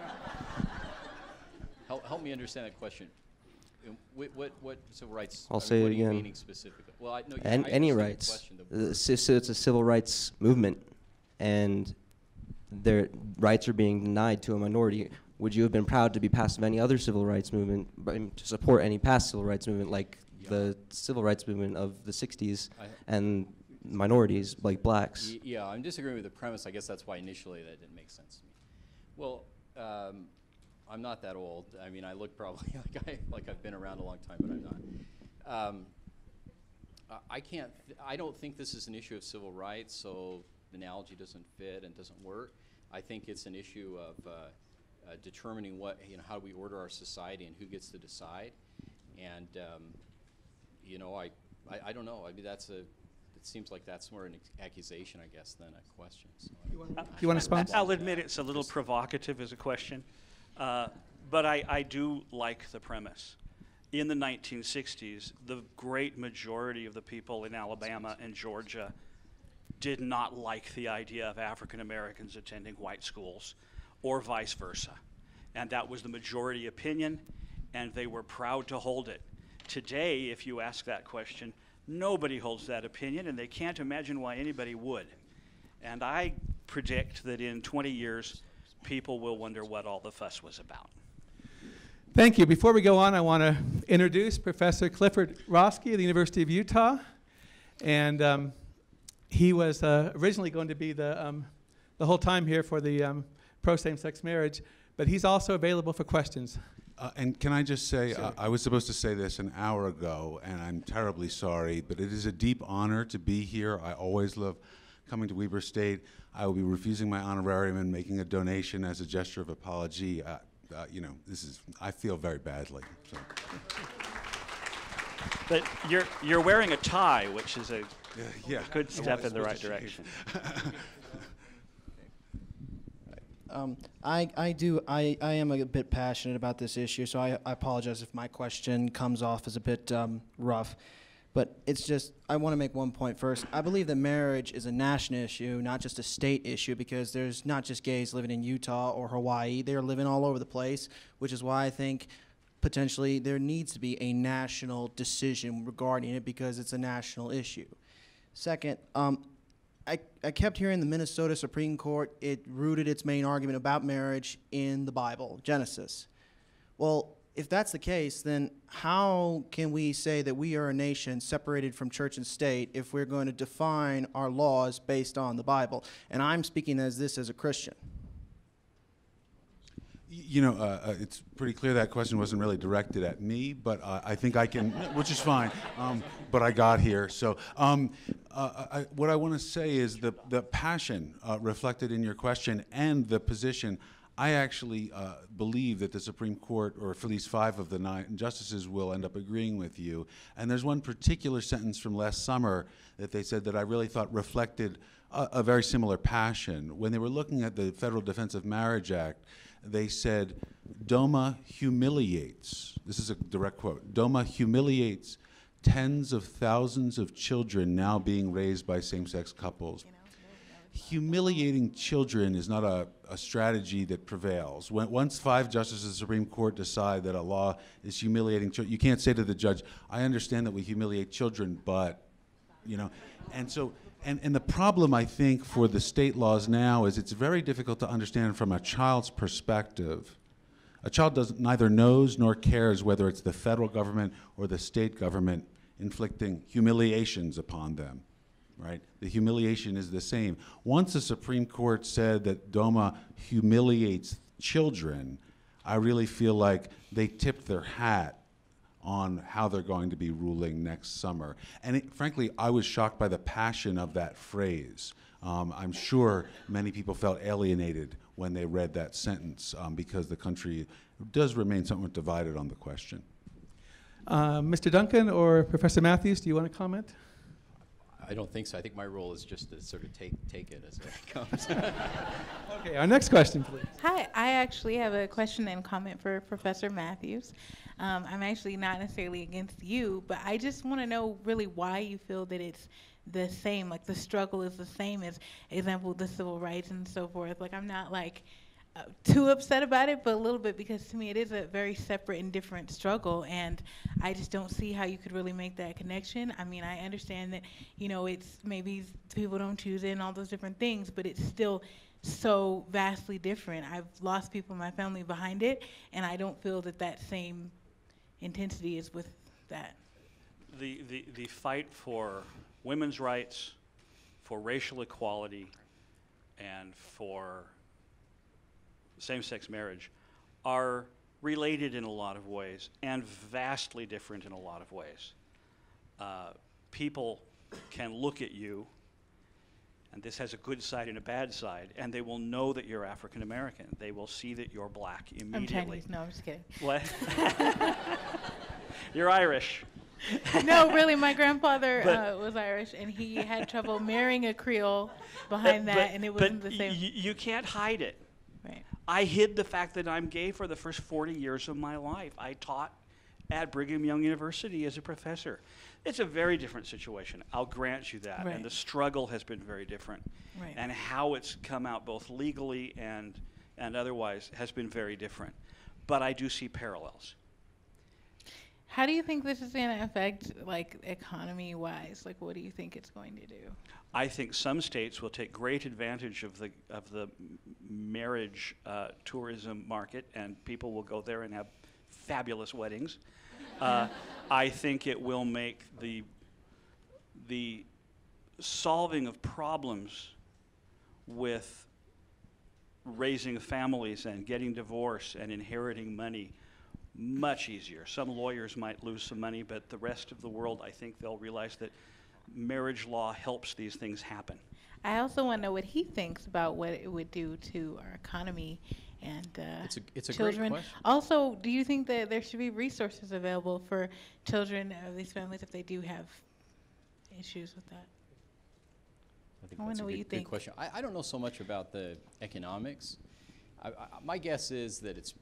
Speaker 4: help, help me understand that question. What, what, what civil rights?
Speaker 6: I'll
Speaker 4: I mean,
Speaker 6: say
Speaker 4: what
Speaker 6: it
Speaker 4: are you
Speaker 6: again.
Speaker 4: meaning specifically? Well, I know
Speaker 6: An,
Speaker 4: I
Speaker 6: any
Speaker 4: understand the
Speaker 6: rights.
Speaker 4: question, the
Speaker 6: Uh,
Speaker 4: word.
Speaker 6: so, so it's a civil rights movement, and their rights are being denied to a minority. Would you have been proud to be part of any other civil rights movement, but, um, to support any past civil rights movement, like
Speaker 4: Yeah.
Speaker 6: the civil rights movement of the sixties
Speaker 4: I-
Speaker 6: and minorities, like blacks?
Speaker 4: Y- Yeah, I'm disagreeing with the premise. I guess that's why initially that didn't make sense to me. Well, um, I'm not that old. I mean, I look probably like, I, like I've been around a long time, but I'm not. Um, I- I can't, th I don't think this is an issue of civil rights, so the analogy doesn't fit and doesn't work. I think it's an issue of uh, uh, determining what, you know, how we order our society and who gets to decide. And, um, you know, I, I, I don't know. I mean, that's a, it seems like that's more an accusation, I guess, than a question. So
Speaker 3: You want to you want to respond?
Speaker 5: I'll admit it's a little provocative as a question, uh, but I, I do like the premise. In the nineteen sixties, the great majority of the people in Alabama and Georgia did not like the idea of African Americans attending white schools or vice versa. And that was the majority opinion, and they were proud to hold it. Today, if you ask that question, nobody holds that opinion, and they can't imagine why anybody would. And I predict that in twenty years, people will wonder what all the fuss was about.
Speaker 3: Thank you. Before we go on, I want to introduce Professor Clifford Roski of the University of Utah. And um, he was uh, originally going to be the, um, the whole time here for the um, pro same-sex marriage, but he's also available for questions.
Speaker 7: Uh, and can I just say,
Speaker 3: Sure.
Speaker 7: uh, I was supposed to say this an hour ago, and I'm terribly sorry, but it is a deep honor to be here. I always love coming to Weber State. I will be refusing my honorarium and making a donation as a gesture of apology. Uh, uh, you know, this is, I feel very badly. So.
Speaker 5: But you're you're wearing a tie, which is a
Speaker 7: Yeah, yeah.
Speaker 5: good
Speaker 7: I
Speaker 5: step
Speaker 7: was
Speaker 5: in the right
Speaker 7: supposed to shave.
Speaker 5: direction.
Speaker 8: Um, I, I do, I, I am a bit passionate about this issue, so I, I apologize if my question comes off as a bit um, rough. But it's just, I want to make one point first. I believe that marriage is a national issue, not just a state issue, because there's not just gays living in Utah or Hawaii. They're living all over the place, which is why I think potentially there needs to be a national decision regarding it, because it's a national issue. Second, um, I, I kept hearing the Minnesota Supreme Court, it rooted its main argument about marriage in the Bible, Genesis. Well, if that's the case, then how can we say that we are a nation separated from church and state if we're going to define our laws based on the Bible? And I'm speaking as this as a Christian.
Speaker 7: You know, uh, uh, it's pretty clear that question wasn't really directed at me, but uh, I think I can, which is fine. Um, but I got here, so um, uh, I, what I want to say is the the passion uh, reflected in your question and the position. I actually uh, believe that the Supreme Court, or at least five of the nine justices, will end up agreeing with you. And there's one particular sentence from last summer that they said that I really thought reflected a, a very similar passion. When they were looking at the Federal Defense of Marriage Act, they said, DOMA humiliates, this is a direct quote, DOMA humiliates tens of thousands of children now being raised by same-sex couples. Humiliating children is not a, a strategy that prevails. When, once five justices of the Supreme Court decide that a law is humiliating children, you can't say to the judge, I understand that we humiliate children, but, you know, and so, And, and the problem, I think, for the state laws now is it's very difficult to understand from a child's perspective. A child doesn't, neither knows nor cares whether it's the federal government or the state government inflicting humiliations upon them, right? The humiliation is the same. Once the Supreme Court said that DOMA humiliates children, I really feel like they tipped their hat on how they're going to be ruling next summer. And it, frankly, I was shocked by the passion of that phrase. Um, I'm sure many people felt alienated when they read that sentence um, because the country does remain somewhat divided on the question.
Speaker 3: Uh, Mister Duncan or Professor Matthews, do you want to comment?
Speaker 4: I don't think so. I think my role is just to sort of take take it as it comes.
Speaker 3: Okay, our next question, please.
Speaker 9: Hi, I actually have a question and comment for Professor Matthews. Um, I'm actually not necessarily against you, but I just want to know really why you feel that it's the same, like the struggle is the same as, example, the civil rights and so forth. Like, I'm not like uh, too upset about it, but a little bit, because to me it is a very separate and different struggle, and I just don't see how you could really make that connection. I mean, I understand that, you know, it's maybe people don't choose it and all those different things, but it's still so vastly different. I've lost people in my family behind it, and I don't feel that that same intensity is with that.
Speaker 5: The, the, the fight for women's rights, for racial equality, and for same-sex marriage are related in a lot of ways and vastly different in a lot of ways. Uh, people can look at you, and this has a good side and a bad side, and they will know that you're African American. They will see that you're black immediately.
Speaker 9: I'm Chinese. No, I'm just kidding.
Speaker 5: What? You're Irish.
Speaker 9: No, really, my grandfather
Speaker 5: But-
Speaker 9: uh, was Irish, and he had trouble marrying a Creole behind
Speaker 5: But-
Speaker 9: that, and it wasn't
Speaker 5: but
Speaker 9: the same.
Speaker 5: y- you can't hide it.
Speaker 9: Right.
Speaker 5: I hid the fact that I'm gay for the first forty years of my life. I taught at Brigham Young University as a professor. It's a very different situation. I'll grant you that.
Speaker 9: Right.
Speaker 5: And the struggle has been very different.
Speaker 9: Right.
Speaker 5: And how it's come out both legally and, and otherwise has been very different. But I do see parallels.
Speaker 9: How do you think this is going to affect, like, economy-wise? Like, what do you think it's going to do?
Speaker 5: I think some states will take great advantage of the of the m- marriage uh, tourism market, and people will go there and have fabulous weddings. Uh, I think it will make the the solving of problems with raising families and getting divorce and inheriting money much easier. Some lawyers might lose some money, but the rest of the world, I think they'll realize that marriage law helps these things happen.
Speaker 9: I also want to know what he thinks about what it would do to our economy and uh,
Speaker 4: It's a- it's a great
Speaker 9: children.
Speaker 4: question.
Speaker 9: Also, do you think that there should be resources available for children of these families if they do have issues with that?
Speaker 4: I think
Speaker 9: I wanna
Speaker 4: that's a
Speaker 9: know what
Speaker 4: good,
Speaker 9: you
Speaker 4: good
Speaker 9: think.
Speaker 4: question. I, I don't know so much about the economics. I, I, my guess is that it's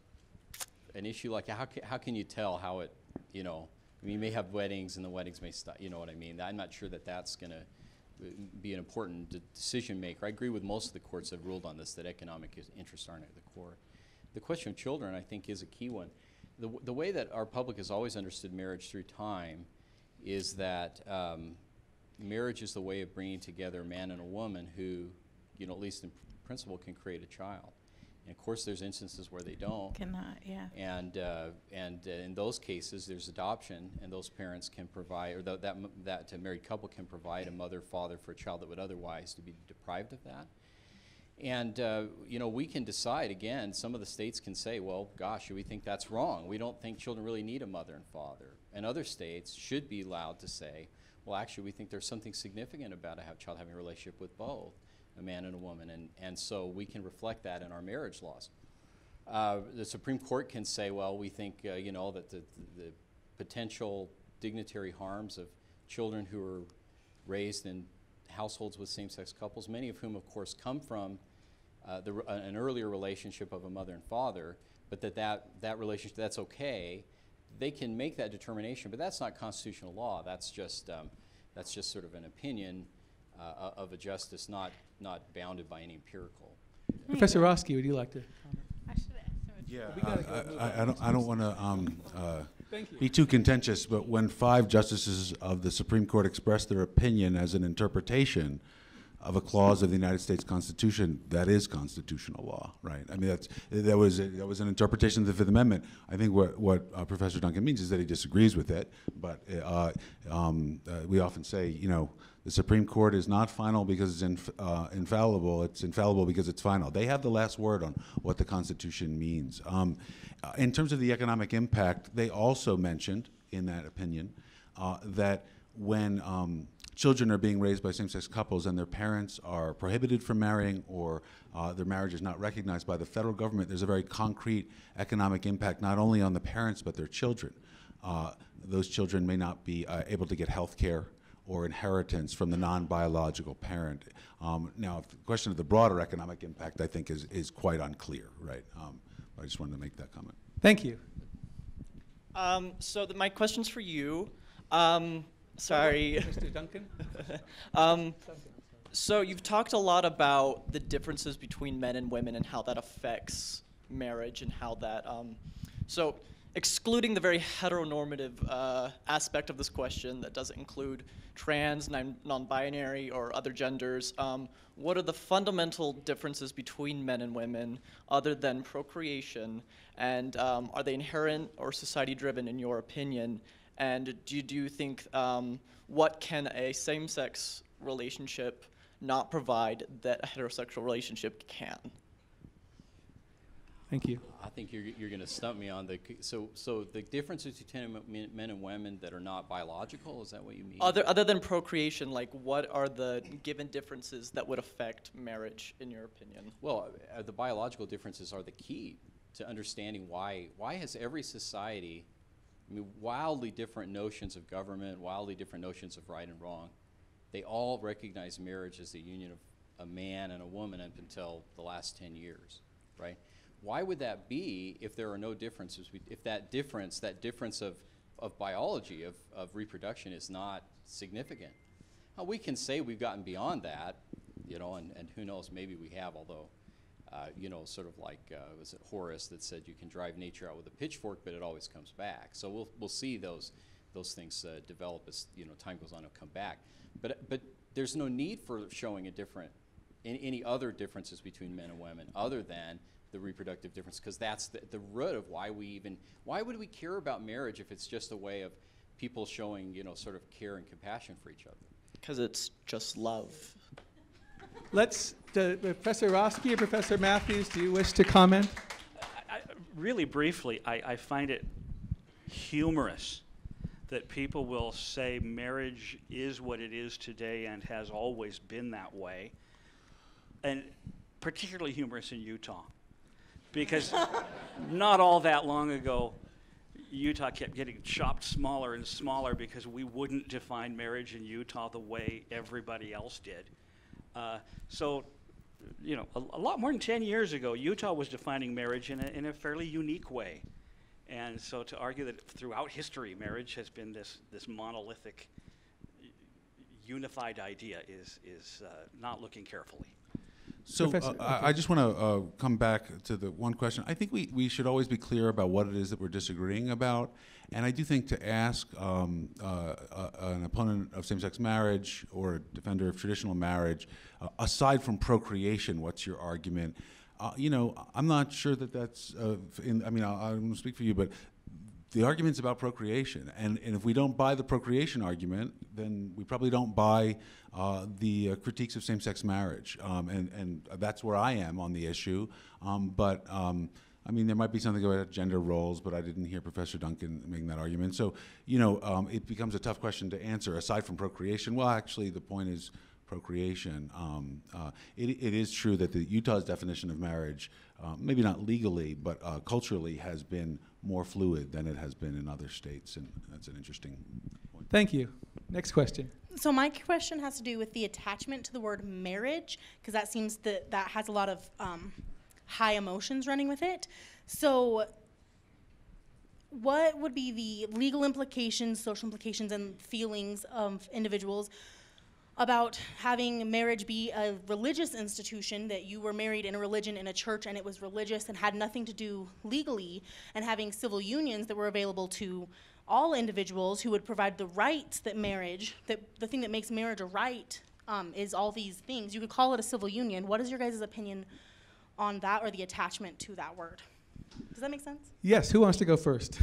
Speaker 4: an issue like how can, how can you tell how it, you know, I mean, you may have weddings and the weddings may stop, you know what I mean? I'm not sure that that's going to be an important de- decision maker. I agree with most of the courts that have ruled on this, that economic is, interests aren't at the core. The question of children, I think, is a key one. The, w- the way that our public has always understood marriage through time is that um, marriage is the way of bringing together a man and a woman who, you know, at least in pr- principle, can create a child. And of course, there's instances where they don't.
Speaker 9: Cannot, yeah.
Speaker 4: And uh, and uh, in those cases, there's adoption, and those parents can provide, or th- that m- that uh, married couple can provide a mother, father for a child that would otherwise to be deprived of that. And uh, you know, we can decide again. Some of the states can say, well, gosh, we think that's wrong. We don't think children really need a mother and father. And other states should be allowed to say, well, actually, we think there's something significant about a ha- child having a relationship with both a man and a woman, and, and so we can reflect that in our marriage laws. Uh, the Supreme Court can say, well, we think, uh, you know, that the, the, the potential dignitary harms of children who are raised in households with same-sex couples, many of whom, of course, come from uh, the, uh, an earlier relationship of a mother and father, but that, that that relationship, that's okay. They can make that determination, but that's not constitutional law. That's just, um, that's just sort of an opinion uh, of a justice not, not bounded by any empirical.
Speaker 3: Professor Roski, would you like to comment?
Speaker 9: I should ask so much.
Speaker 7: Yeah,
Speaker 3: We gotta go move
Speaker 7: I, I,
Speaker 3: on.
Speaker 7: I don't, I don't want to um, uh,
Speaker 3: Thank you.
Speaker 7: be too contentious, but when five justices of the Supreme Court expressed their opinion as an interpretation of a clause of the United States Constitution, that is constitutional law, right? I mean, that's, that was a, that was an interpretation of the Fifth Amendment. I think what, what uh, Professor Duncan means is that he disagrees with it, but uh, um, uh, we often say, you know, the Supreme Court is not final because it's inf uh, infallible. It's infallible because it's final. They have the last word on what the Constitution means. Um, uh, in terms of the economic impact, they also mentioned in that opinion uh, that when um, children are being raised by same-sex couples and their parents are prohibited from marrying, or uh, their marriage is not recognized by the federal government, there's a very concrete economic impact not only on the parents but their children. Uh, those children may not be uh, able to get health care or inheritance from the non-biological parent. Um, now, the question of the broader economic impact, I think, is, is quite unclear, right? Um, I just wanted to make that comment.
Speaker 3: Thank you.
Speaker 10: Um, so the, my question's for you. Um, sorry.
Speaker 3: Mister Duncan?
Speaker 10: um, so you've talked a lot about the differences between men and women and how that affects marriage and how that, um, so excluding the very heteronormative uh, aspect of this question that doesn't include trans, non- non-binary, or other genders, um, what are the fundamental differences between men and women other than procreation, and um, are they inherent or society-driven in your opinion? And do you, do you think, um, what can a same-sex relationship not provide that a heterosexual relationship can?
Speaker 3: Thank you.
Speaker 4: I think you're, you're going to stump me on the, c- so, so the differences between men men and women that are not biological, is that what you mean?
Speaker 10: Other, other than procreation, like what are the given differences that would affect marriage, in your opinion?
Speaker 4: Well, uh, the biological differences are the key to understanding why, why has every society, I mean, wildly different notions of government, wildly different notions of right and wrong. They all recognize marriage as the union of a man and a woman up until the last ten years, right? Why would that be if there are no differences? If that difference, that difference of, of biology, of, of reproduction is not significant? Now, we can say we've gotten beyond that, you know, and, and who knows, maybe we have, although, uh, you know, sort of like, uh, was it Horace that said you can drive nature out with a pitchfork, but it always comes back. So we'll, we'll see those, those things uh, develop as, you know, time goes on and come back. But, but there's no need for showing a different, any, any other differences between men and women other than the reproductive difference, because that's the, the root of why we even, why would we care about marriage if it's just a way of people showing, you know, sort of care and compassion for each other?
Speaker 10: Because it's just love.
Speaker 3: Let's, uh, Professor Roski or Professor Matthews, do you wish to comment?
Speaker 5: I, I, really briefly, I, I find it humorous that people will say marriage is what it is today and has always been that way, and particularly humorous in Utah. because not all that long ago, Utah kept getting chopped smaller and smaller because we wouldn't define marriage in Utah the way everybody else did. Uh, so, you know, a, a lot more than ten years ago, Utah was defining marriage in a, in a fairly unique way. And so to argue that throughout history, marriage has been this, this monolithic, unified idea is, is uh, not looking carefully.
Speaker 7: So uh,
Speaker 3: Professor,
Speaker 7: I,
Speaker 3: okay.
Speaker 7: I just want to uh, come back to the one question. I think we, we should always be clear about what it is that we're disagreeing about. And I do think to ask um, uh, uh, an opponent of same-sex marriage or a defender of traditional marriage, uh, aside from procreation, what's your argument? Uh, you know, I'm not sure that that's, uh, in, I mean, I, I won't speak for you, but the argument's about procreation. And, and if we don't buy the procreation argument, then we probably don't buy uh, the uh, critiques of same-sex marriage. Um, and, and that's where I am on the issue. Um, but, um, I mean, there might be something about gender roles, but I didn't hear Professor Duncan making that argument. So, you know, um, it becomes a tough question to answer aside from procreation. Well, actually, the point is procreation. Um, uh, it, it is true that the Utah's definition of marriage, uh, maybe not legally, but uh, culturally, has been more fluid than it has been in other states, and that's an interesting point.
Speaker 3: Thank you. Next question.
Speaker 11: So my question has to do with the attachment to the word marriage, because that seems that that has a lot of um, high emotions running with it. So what would be the legal implications, social implications, and feelings of individuals about having marriage be a religious institution, that you were married in a religion in a church and it was religious and had nothing to do legally, and having civil unions that were available to all individuals who would provide the rights that marriage, that the thing that makes marriage a right um, is all these things. You could call it a civil union. What is your guys' opinion on that, or the attachment to that word? Does that make sense?
Speaker 3: Yes, who wants to go first?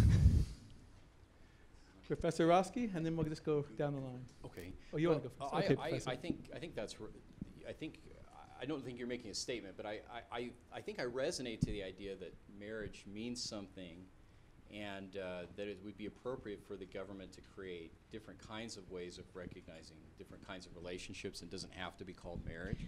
Speaker 3: Professor Roski, and then we'll just go down the line.
Speaker 4: Okay.
Speaker 3: Oh, you
Speaker 4: well,
Speaker 3: want to go first?
Speaker 4: I,
Speaker 3: Okay,
Speaker 4: I,
Speaker 3: Professor.
Speaker 4: I think I think that's r- I think I don't think you're making a statement, but I, I, I, I think I resonate to the idea that marriage means something, and uh, that it would be appropriate for the government to create different kinds of ways of recognizing different kinds of relationships, and doesn't have to be called marriage.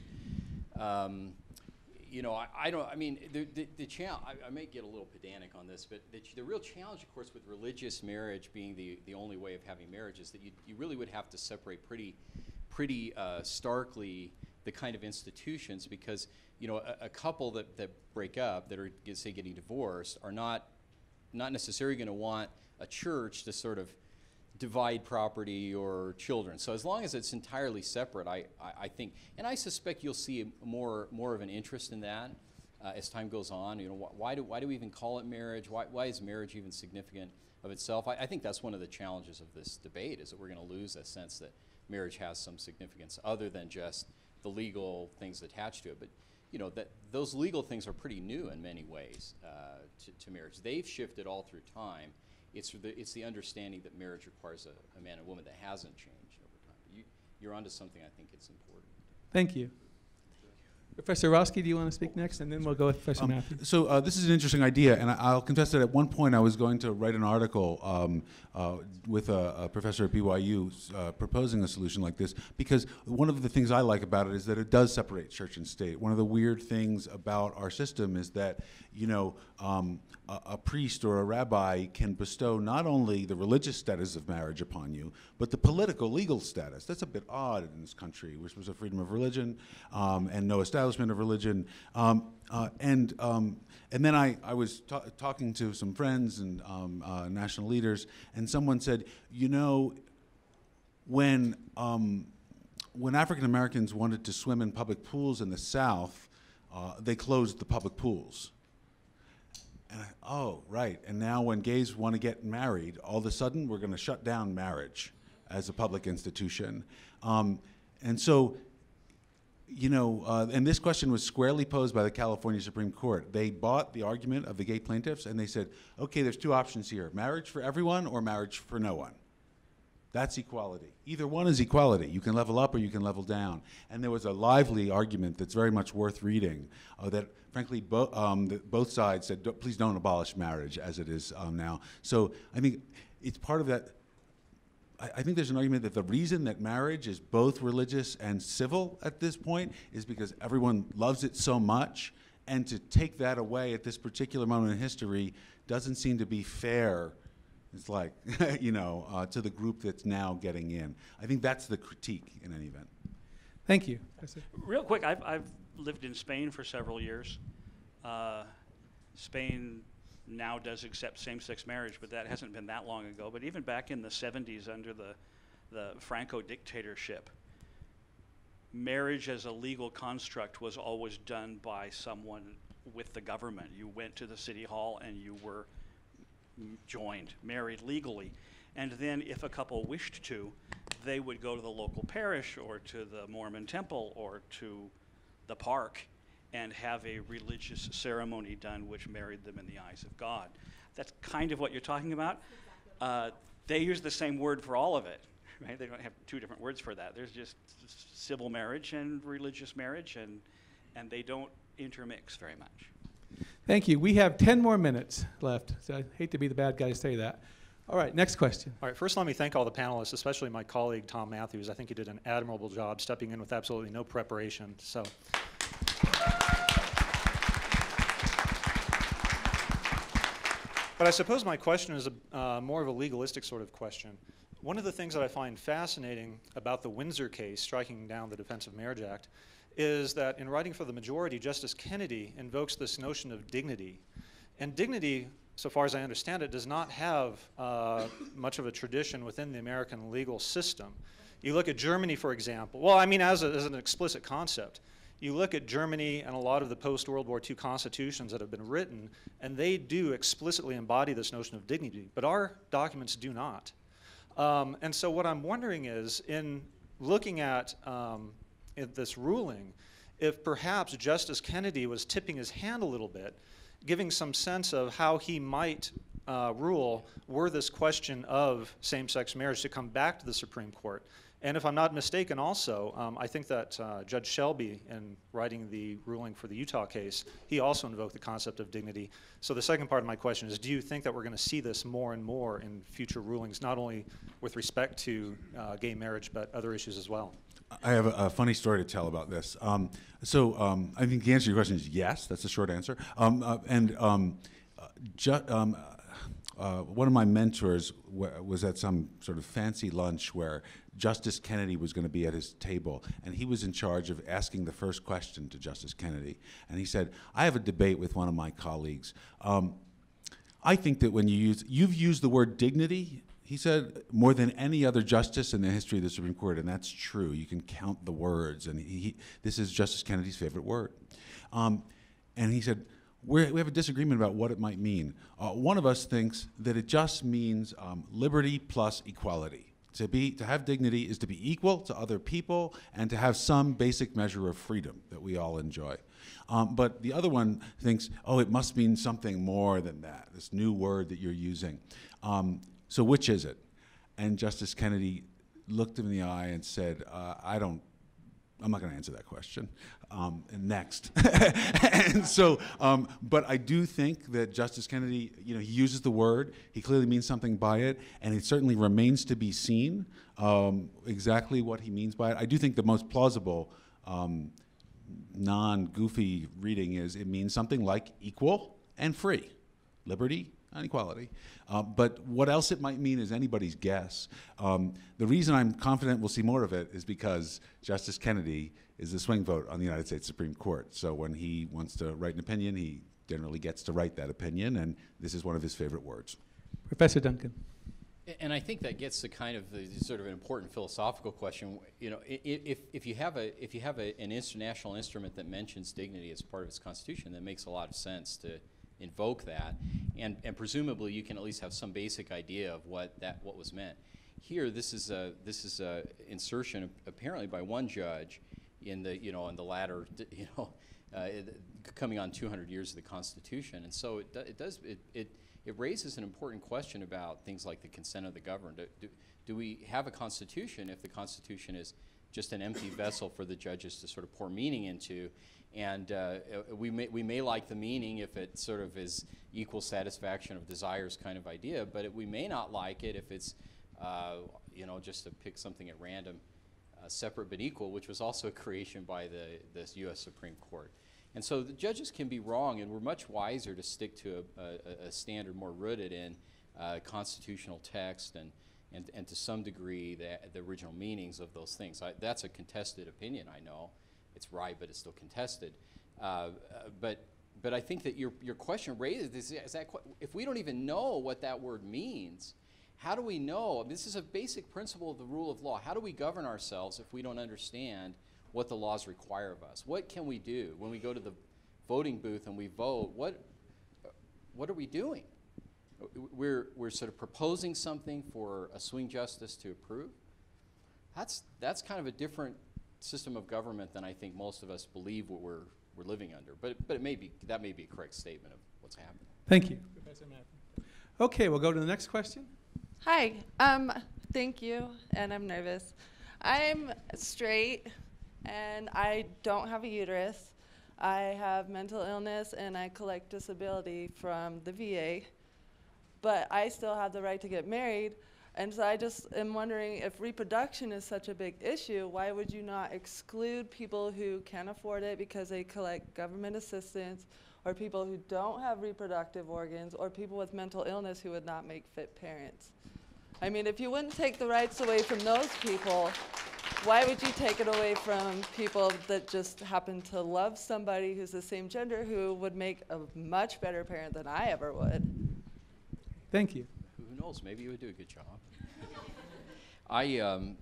Speaker 4: Um, You know, I, I don't, I mean, the, the, the challenge, I, I may get a little pedantic on this, but the, ch- the real challenge, of course, with religious marriage being the, the only way of having marriage is that you, you really would have to separate pretty, pretty uh, starkly the kind of institutions, because, you know, a, a couple that, that break up, that are, say, getting divorced, are not, not necessarily going to want a church to sort of divide property or children. So as long as it's entirely separate, I, I, I think, and I suspect you'll see a more more of an interest in that uh, as time goes on. You know, wh- why do why do we even call it marriage? Why why is marriage even significant of itself? I, I think that's one of the challenges of this debate, is that we're going to lose that sense that marriage has some significance other than just the legal things attached to it. But you know, that those legal things are pretty new in many ways uh, to, to marriage. They've shifted all through time. It's the, it's the understanding that marriage requires a, a man and woman that hasn't changed over time. You, you're onto something. I think it's important.
Speaker 3: Thank you. Professor Roski, do you want to speak next? And then we'll go with Professor
Speaker 7: Um,
Speaker 3: Matthews.
Speaker 7: so uh, this is an interesting idea, and I, I'll confess that at one point I was going to write an article um, uh, with a, a professor at B Y U uh, proposing a solution like this, because one of the things I like about it is that it does separate church and state. One of the weird things about our system is that, you know, um, a, a priest or a rabbi can bestow not only the religious status of marriage upon you, but the political legal status. That's a bit odd in this country, which was a freedom of religion um, and no establishment of religion. Um, uh, and um, and then I, I was ta- talking to some friends and um, uh, national leaders, and someone said, you know, when um, when African Americans wanted to swim in public pools in the South, uh, they closed the public pools. And I, oh, right. And now when gays want to get married, all of a sudden we're going to shut down marriage as a public institution. Um, and so, you know, uh, and this question was squarely posed by the California Supreme Court. They bought the argument of the gay plaintiffs, and they said, okay, there's two options here, marriage for everyone or marriage for no one. That's equality. Either one is equality. You can level up or you can level down. And there was a lively argument that's very much worth reading uh, that, frankly, bo- um, the, both sides said, "Don't- please don't abolish marriage as it is um, now." So I think it's part of that. I, I think there's an argument that the reason that marriage is both religious and civil at this point is because everyone loves it so much, and to take that away at this particular moment in history doesn't seem to be fair. It's like, you know, uh, to the group that's now getting in. I think that's the critique in any event.
Speaker 3: Thank you.
Speaker 5: Real quick, I've, I've lived in Spain for several years. Uh, Spain now does accept same-sex marriage, but that hasn't been that long ago. But even back in the seventies, under the, the Franco dictatorship, marriage as a legal construct was always done by someone with the government. You went to the city hall and you were joined, married legally. And then if a couple wished to, they would go to the local parish or to the Mormon temple or to the park and have a religious ceremony done which married them in the eyes of God. That's kind of what you're talking about. Uh, they use the same word for all of it, right? They don't have two different words for that. There's just civil marriage and religious marriage, and, and they don't intermix very much.
Speaker 3: Thank you. We have ten more minutes left, so I hate to be the bad guy to say that. All right, next question.
Speaker 12: All right, first let me thank all the panelists, especially my colleague Tom Matthews. I think he did an admirable job stepping in with absolutely no preparation. So. But I suppose my question is a, uh, more of a legalistic sort of question. One of the things that I find fascinating about the Windsor case, striking down the Defense of Marriage Act, is that in writing for the majority, Justice Kennedy invokes this notion of dignity. And dignity, so far as I understand it, does not have uh, much of a tradition within the American legal system. You look at Germany, for example. Well, I mean, as, a, as an explicit concept. You look at Germany and a lot of the post-World War Two constitutions that have been written, and they do explicitly embody this notion of dignity, but our documents do not. Um, and so what I'm wondering is, in looking at um, at this ruling, if perhaps Justice Kennedy was tipping his hand a little bit, giving some sense of how he might uh, rule were this question of same-sex marriage to come back to the Supreme Court. And if I'm not mistaken also, um, I think that uh, Judge Shelby, in writing the ruling for the Utah case, he also invoked the concept of dignity. So the second part of my question is, do you think that we're going to see this more and more in future rulings, not only with respect to uh, gay marriage, but other issues as well?
Speaker 7: I have a, a funny story to tell about this. Um, so um, I think the answer to your question is yes. That's the short answer. Um, uh, and um, uh, ju um, uh, one of my mentors w was at some sort of fancy lunch where Justice Kennedy was going to be at his table, and he was in charge of asking the first question to Justice Kennedy. And he said, I have a debate with one of my colleagues. Um, I think that when you use, you've used the word dignity, he said, more than any other justice in the history of the Supreme Court, and that's true. You can count the words, and he, he, this is Justice Kennedy's favorite word. Um, and he said, We're, we have a disagreement about what it might mean. Uh, one of us thinks that it just means um, liberty plus equality. To, be, to have dignity is to be equal to other people and to have some basic measure of freedom that we all enjoy. Um, but the other one thinks, oh, it must mean something more than that, this new word that you're using. Um, so which is it? And Justice Kennedy looked him in the eye and said, uh, I don't, I'm not going to answer that question. Um, and next. And so, um, but I do think that Justice Kennedy, you know, he uses the word. He clearly means something by it, and it certainly remains to be seen um, exactly what he means by it. I do think the most plausible, um, non-goofy reading is it means something like equal and free, liberty and equality. Uh, but what else it might mean is anybody's guess. Um, the reason I'm confident we'll see more of it is because Justice Kennedy is the swing vote on the United States Supreme Court. So when he wants to write an opinion, he generally gets to write that opinion, and this is one of his favorite words.
Speaker 3: Professor Duncan.
Speaker 4: And I think that gets to kind of the sort of an important philosophical question. You know, if, if you have, a, if you have a, an international instrument that mentions dignity as part of its constitution, that makes a lot of sense to invoke that, and, and presumably you can at least have some basic idea of what that what was meant. Here, this is a this is a insertion apparently by one judge in the you know in the latter you know uh, coming on two hundred years of the Constitution, and so it do, it does it, it it raises an important question about things like the consent of the governed. Do, do, do we have a Constitution if the Constitution is just an empty vessel for the judges to sort of pour meaning into? And uh, we, may, we may like the meaning if it sort of is equal satisfaction of desires kind of idea, but it, we may not like it if it's, uh, you know, just to pick something at random, uh, separate but equal, which was also a creation by the, the U S Supreme Court. And so the judges can be wrong, and we're much wiser to stick to a, a, a standard more rooted in uh, constitutional text and, and, and to some degree the, the original meanings of those things. I, that's a contested opinion, I know. It's right, but it's still contested. Uh, uh, but, but I think that your, your question raises is, is that if we don't even know what that word means, how do we know? I mean, this is a basic principle of the rule of law. How do we govern ourselves if we don't understand what the laws require of us? What can we do when we go to the voting booth and we vote? What, what are we doing? We're, we're sort of proposing something for a swing justice to approve. That's, that's kind of a different system of government than I think most of us believe what we're, we're living under. But, but it may be, that may be a correct statement of what's happening.
Speaker 3: Thank you, Professor Matthews. Okay, we'll go to the next question.
Speaker 13: Hi, um, thank you, and I'm nervous. I'm straight, and I don't have a uterus. I have mental illness, and I collect disability from the V A, but I still have the right to get married, and so I just am wondering if reproduction is such a big issue, why would you not exclude people who can't afford it because they collect government assistance, or people who don't have reproductive organs, or people with mental illness who would not make fit parents? I mean, if you wouldn't take the rights away from those people, why would you take it away from people that just happen to love somebody who's the same gender who would make a much better parent than I ever would?
Speaker 3: Thank you.
Speaker 4: Who knows? Maybe you would do a good job. I, um,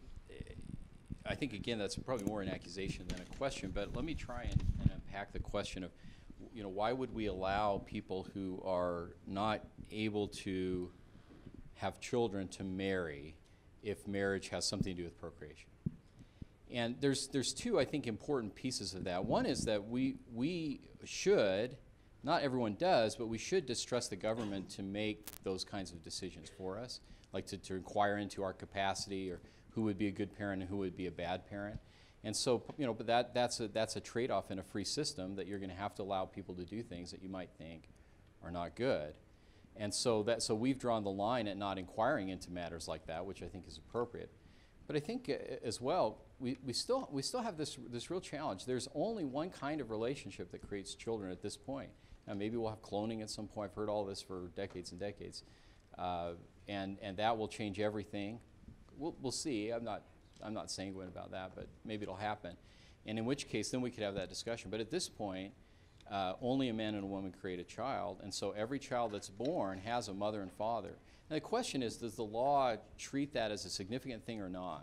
Speaker 4: I think, again, that's probably more an accusation than a question, but let me try and, and unpack the question of, you know, why would we allow people who are not able to have children to marry if marriage has something to do with procreation? And there's, there's two, I think, important pieces of that. One is that we, we should, not everyone does, but we should distrust the government to make those kinds of decisions for us, like to, to inquire into our capacity or who would be a good parent and who would be a bad parent. And so, you know, but that, that's a, that's a trade-off in a free system, that you're going to have to allow people to do things that you might think are not good. And so, that, so we've drawn the line at not inquiring into matters like that, which I think is appropriate. But I think uh, as well, we, we, still, we still have this, this real challenge. There's only one kind of relationship that creates children at this point. Now, maybe we'll have cloning at some point. I've heard all this for decades and decades. Uh, and, and that will change everything. We'll, we'll see. I'm not, I'm not sanguine about that, but maybe it'll happen. And in which case, then we could have that discussion. But at this point, Uh, only a man and a woman create a child, and so every child that's born has a mother and father. And the question is, does the law treat that as a significant thing or not?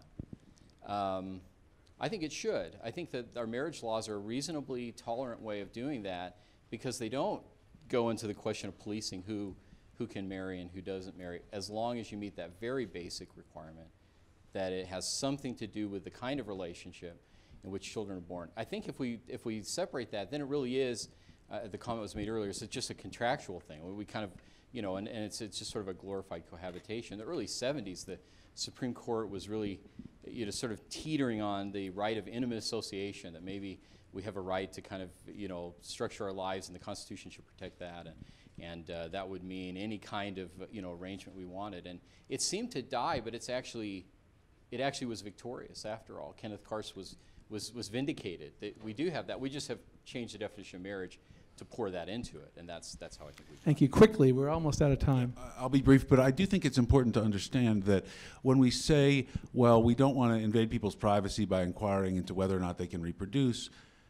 Speaker 4: Um, I think it should. I think that our marriage laws are a reasonably tolerant way of doing that, because they don't go into the question of policing who, who can marry and who doesn't marry, as long as you meet that very basic requirement that it has something to do with the kind of relationship in which children are born. I think if we, if we separate that, then it really is, uh, the comment was made earlier, it's just a contractual thing. We kind of, you know, and, and it's, it's just sort of a glorified cohabitation. In the early seventies, the Supreme Court was really, you know, sort of teetering on the right of intimate association, that maybe we have a right to kind of, you know, structure our lives, and the Constitution should protect that. And, and uh, that would mean any kind of, you know, arrangement we wanted. And it seemed to die, but it's actually, it actually was victorious after all. Kenneth Carse was, was, was vindicated. That we do have that. We just have changed the definition of marriage to pour that into it, and that's, that's how I think we
Speaker 3: Thank you. Quickly, we're almost out of time.
Speaker 7: I'll be brief, but I do think it's important to understand that when we say, well, we don't want to invade people's privacy by inquiring into whether or not they can reproduce,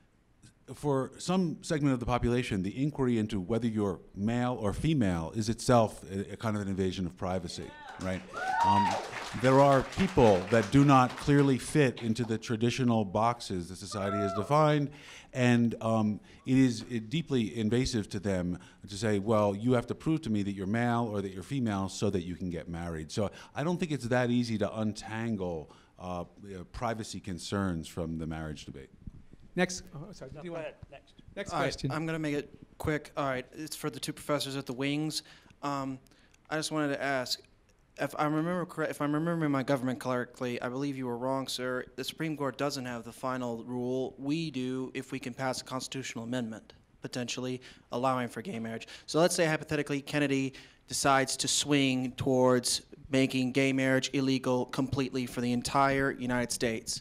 Speaker 7: for some segment of the population, the inquiry into whether you're male or female is itself a, a kind of an invasion of privacy, right? Um, there are people that do not clearly fit into the traditional boxes that society has defined, and um, it is it deeply invasive to them to say, well, you have to prove to me that you're male or that you're female so that you can get married. So I don't think it's that easy to untangle uh, you know, privacy concerns from the marriage debate.
Speaker 3: Next, oh, sorry,
Speaker 5: No,
Speaker 3: do you
Speaker 5: go
Speaker 3: want
Speaker 5: ahead, next.
Speaker 3: next
Speaker 8: All right,
Speaker 3: question?
Speaker 8: I'm going to make it quick. All right, it's for the two professors at the wings. Um, I just wanted to ask, if I remember correct, if I'm remembering my government correctly, I believe you were wrong, sir. The Supreme Court doesn't have the final rule. We do, if we can pass a constitutional amendment, potentially allowing for gay marriage. So let's say hypothetically Kennedy decides to swing towards making gay marriage illegal completely for the entire United States.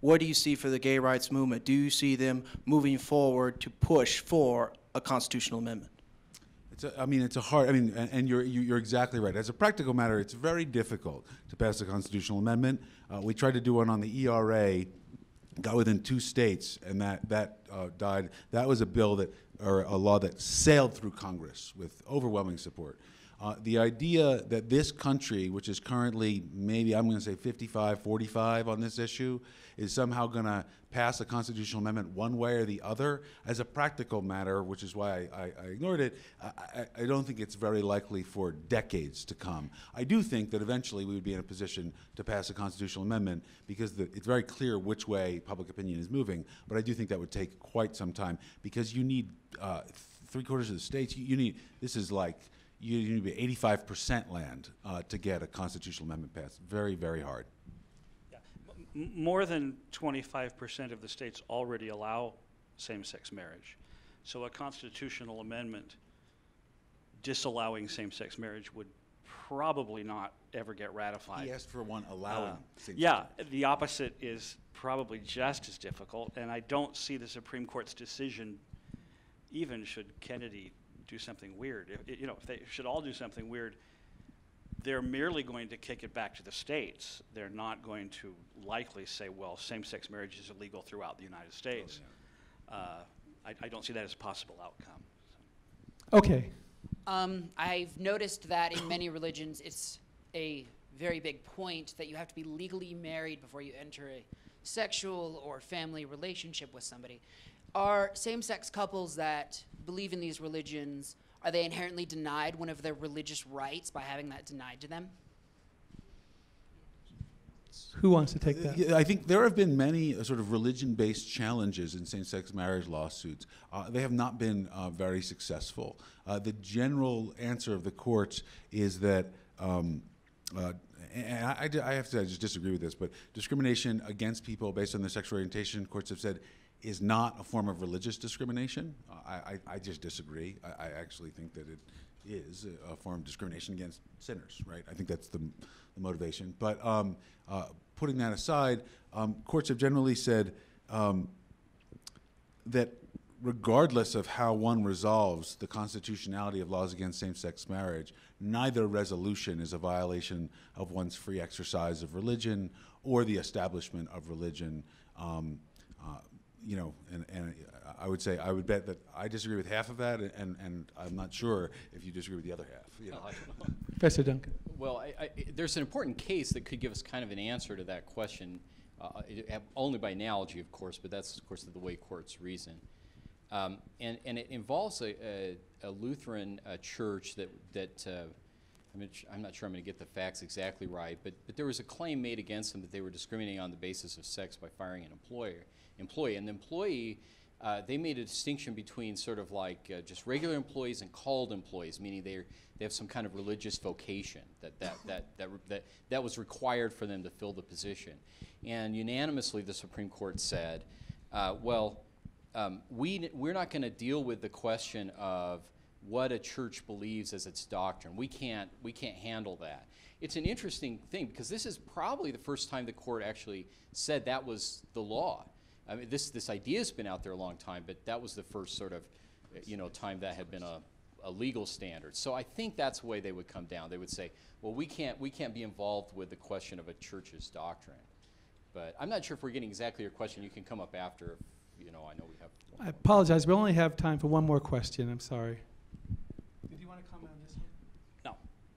Speaker 8: what do you see for the gay rights movement? Do you see them moving forward to push for a constitutional amendment?
Speaker 7: It's a, I mean, it's a hard, I mean, and, and you're, you, you're exactly right. As a practical matter, it's very difficult to pass a constitutional amendment. Uh, we tried to do one on the E R A, got within two states, and that, that uh, died. That was a bill that, or a law that sailed through Congress with overwhelming support. Uh, the idea that this country, which is currently maybe, I'm going to say fifty-five forty-five on this issue, is somehow going to pass a constitutional amendment one way or the other, as a practical matter, which is why I, I, I ignored it, I, I, I don't think it's very likely for decades to come. I do think that eventually we would be in a position to pass a constitutional amendment, because the, it's very clear which way public opinion is moving, but I do think that would take quite some time, because you need uh, three quarters of the states, you, you need, this is like, you, you need to be eighty-five percent land uh, to get a constitutional amendment passed. Very, very hard.
Speaker 5: M more than twenty-five percent of the states already allow same-sex marriage. So a constitutional amendment disallowing same-sex marriage would probably not ever get ratified.
Speaker 7: He asked for one allowing
Speaker 5: Uh,
Speaker 7: same-sex
Speaker 5: yeah, the opposite is probably just as difficult, and I don't see the Supreme Court's decision, even should Kennedy do something weird. If, you know, if they should all do something weird, they're merely going to kick it back to the states. They're not going to likely say, well, same-sex marriage is illegal throughout the United States. Oh, yeah. uh, I, I don't see that as a possible outcome.
Speaker 3: So. Okay.
Speaker 14: Um, I've noticed that in many religions, it's a very big point that you have to be legally married before you enter a sexual or family relationship with somebody. Are same-sex couples that believe in these religions, are they inherently denied one of their religious rights by having that denied to them?
Speaker 3: Who wants to take that?
Speaker 7: Yeah, I think there have been many uh, sort of religion-based challenges in same-sex marriage lawsuits. Uh, they have not been uh, very successful. Uh, the general answer of the courts is that, um, uh, and I, I, I have to I just disagree with this, but discrimination against people based on their sexual orientation, courts have said, is not a form of religious discrimination. Uh, I, I, I just disagree. I, I actually think that it is a, a form of discrimination against sinners, right? I think that's the, the motivation. But um, uh, putting that aside, um, courts have generally said um, that regardless of how one resolves the constitutionality of laws against same-sex marriage, neither resolution is a violation of one's free exercise of religion or the establishment of religion. Um, uh, You know, and, and I would say, I would bet that I disagree with half of that, and, and I'm not sure if you disagree with the other half. You know.
Speaker 3: Professor Duncan.
Speaker 4: Well, I, I, there's an important case that could give us kind of an answer to that question, uh, it, only by analogy, of course, but that's, of course, the way courts reason. Um, and, and it involves a, a, a Lutheran uh, church that, that uh, I'm, I'm not sure I'm going to get the facts exactly right, but, but there was a claim made against them that they were discriminating on the basis of sex by firing an employer. employee. And the employee, uh, they made a distinction between sort of like uh, just regular employees and called employees, meaning they they have some kind of religious vocation that that, that, that, that that was required for them to fill the position. And unanimously, the Supreme Court said, uh, well, um, we, we're not going to deal with the question of what a church believes as its doctrine. We can't, we can't handle that. It's an interesting thing, because this is probably the first time the court actually said that was the law. I mean, this, this idea's been out there a long time, but that was the first sort of, you know, time that had been a, a legal standard. So I think that's the way they would come down. They would say, well, we can't, we can't be involved with the question of a church's doctrine. But I'm not sure if we're getting exactly your question. You can come up after, if, you know, I know we have.
Speaker 3: I apologize. We only have time for one more question. I'm sorry. Did you want to comment on this one?
Speaker 5: No.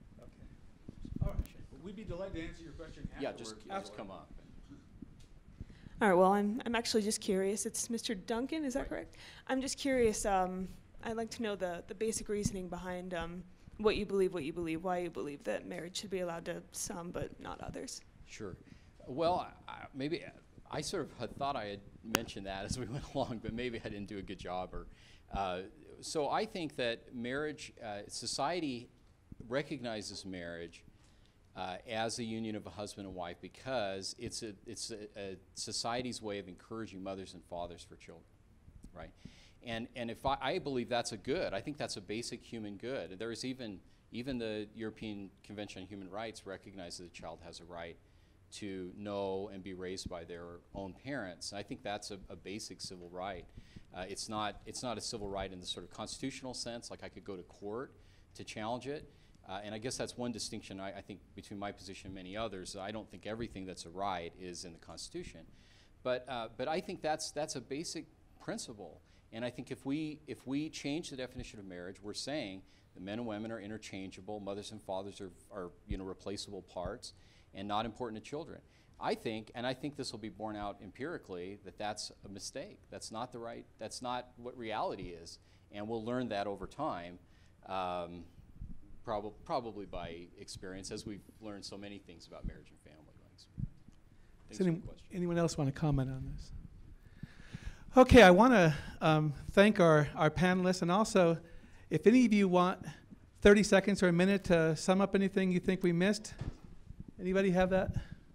Speaker 3: Okay. All right.
Speaker 7: We'd be delighted to answer your question
Speaker 4: Yeah,
Speaker 7: afterward.
Speaker 4: just, just come up.
Speaker 15: All right, well, I'm, I'm actually just curious. It's Mister Duncan, is that correct? I'm just curious. Um, I'd like to know the, the basic reasoning behind um, what you believe, what you believe, why you believe that marriage should be allowed to some but not others.
Speaker 4: Sure. Well, I, I, maybe I sort of had thought I had mentioned that as we went along, but maybe I didn't do a good job. Or uh, so I think that marriage, uh, society recognizes marriage Uh, as a union of a husband and wife because it's a it's a, a society's way of encouraging mothers and fathers for children, right? And and if I, I believe that's a good, I think that's a basic human good. There is even even the European Convention on Human Rights recognizes that the child has a right to know and be raised by their own parents. And I think that's a, a basic civil right. Uh, it's not, it's not a civil right in the sort of constitutional sense, like I could go to court to challenge it. Uh, and I guess that's one distinction I, I think between my position and many others. I don't think everything that's a right is in the Constitution. But, uh, but I think that's, that's a basic principle. And I think if we, if we change the definition of marriage, we're saying that men and women are interchangeable, mothers and fathers are, are you know, replaceable parts, and not important to children. I think, and I think this will be borne out empirically, that that's a mistake. That's not the right, that's not what reality is. And we'll learn that over time, um, prob probably by experience, as we've learned so many things about marriage and family. Thanks
Speaker 3: Does
Speaker 4: for
Speaker 3: any,
Speaker 4: the question.
Speaker 3: anyone else want to comment on this? Okay, I want to um, thank our, our panelists, and also, if any of you want thirty seconds or a minute to sum up anything you think we missed. Anybody have that?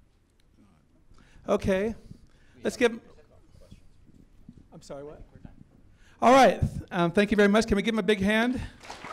Speaker 3: Okay, let's give. I'm sorry, what? All right, um, thank you very much. Can we give them a big hand?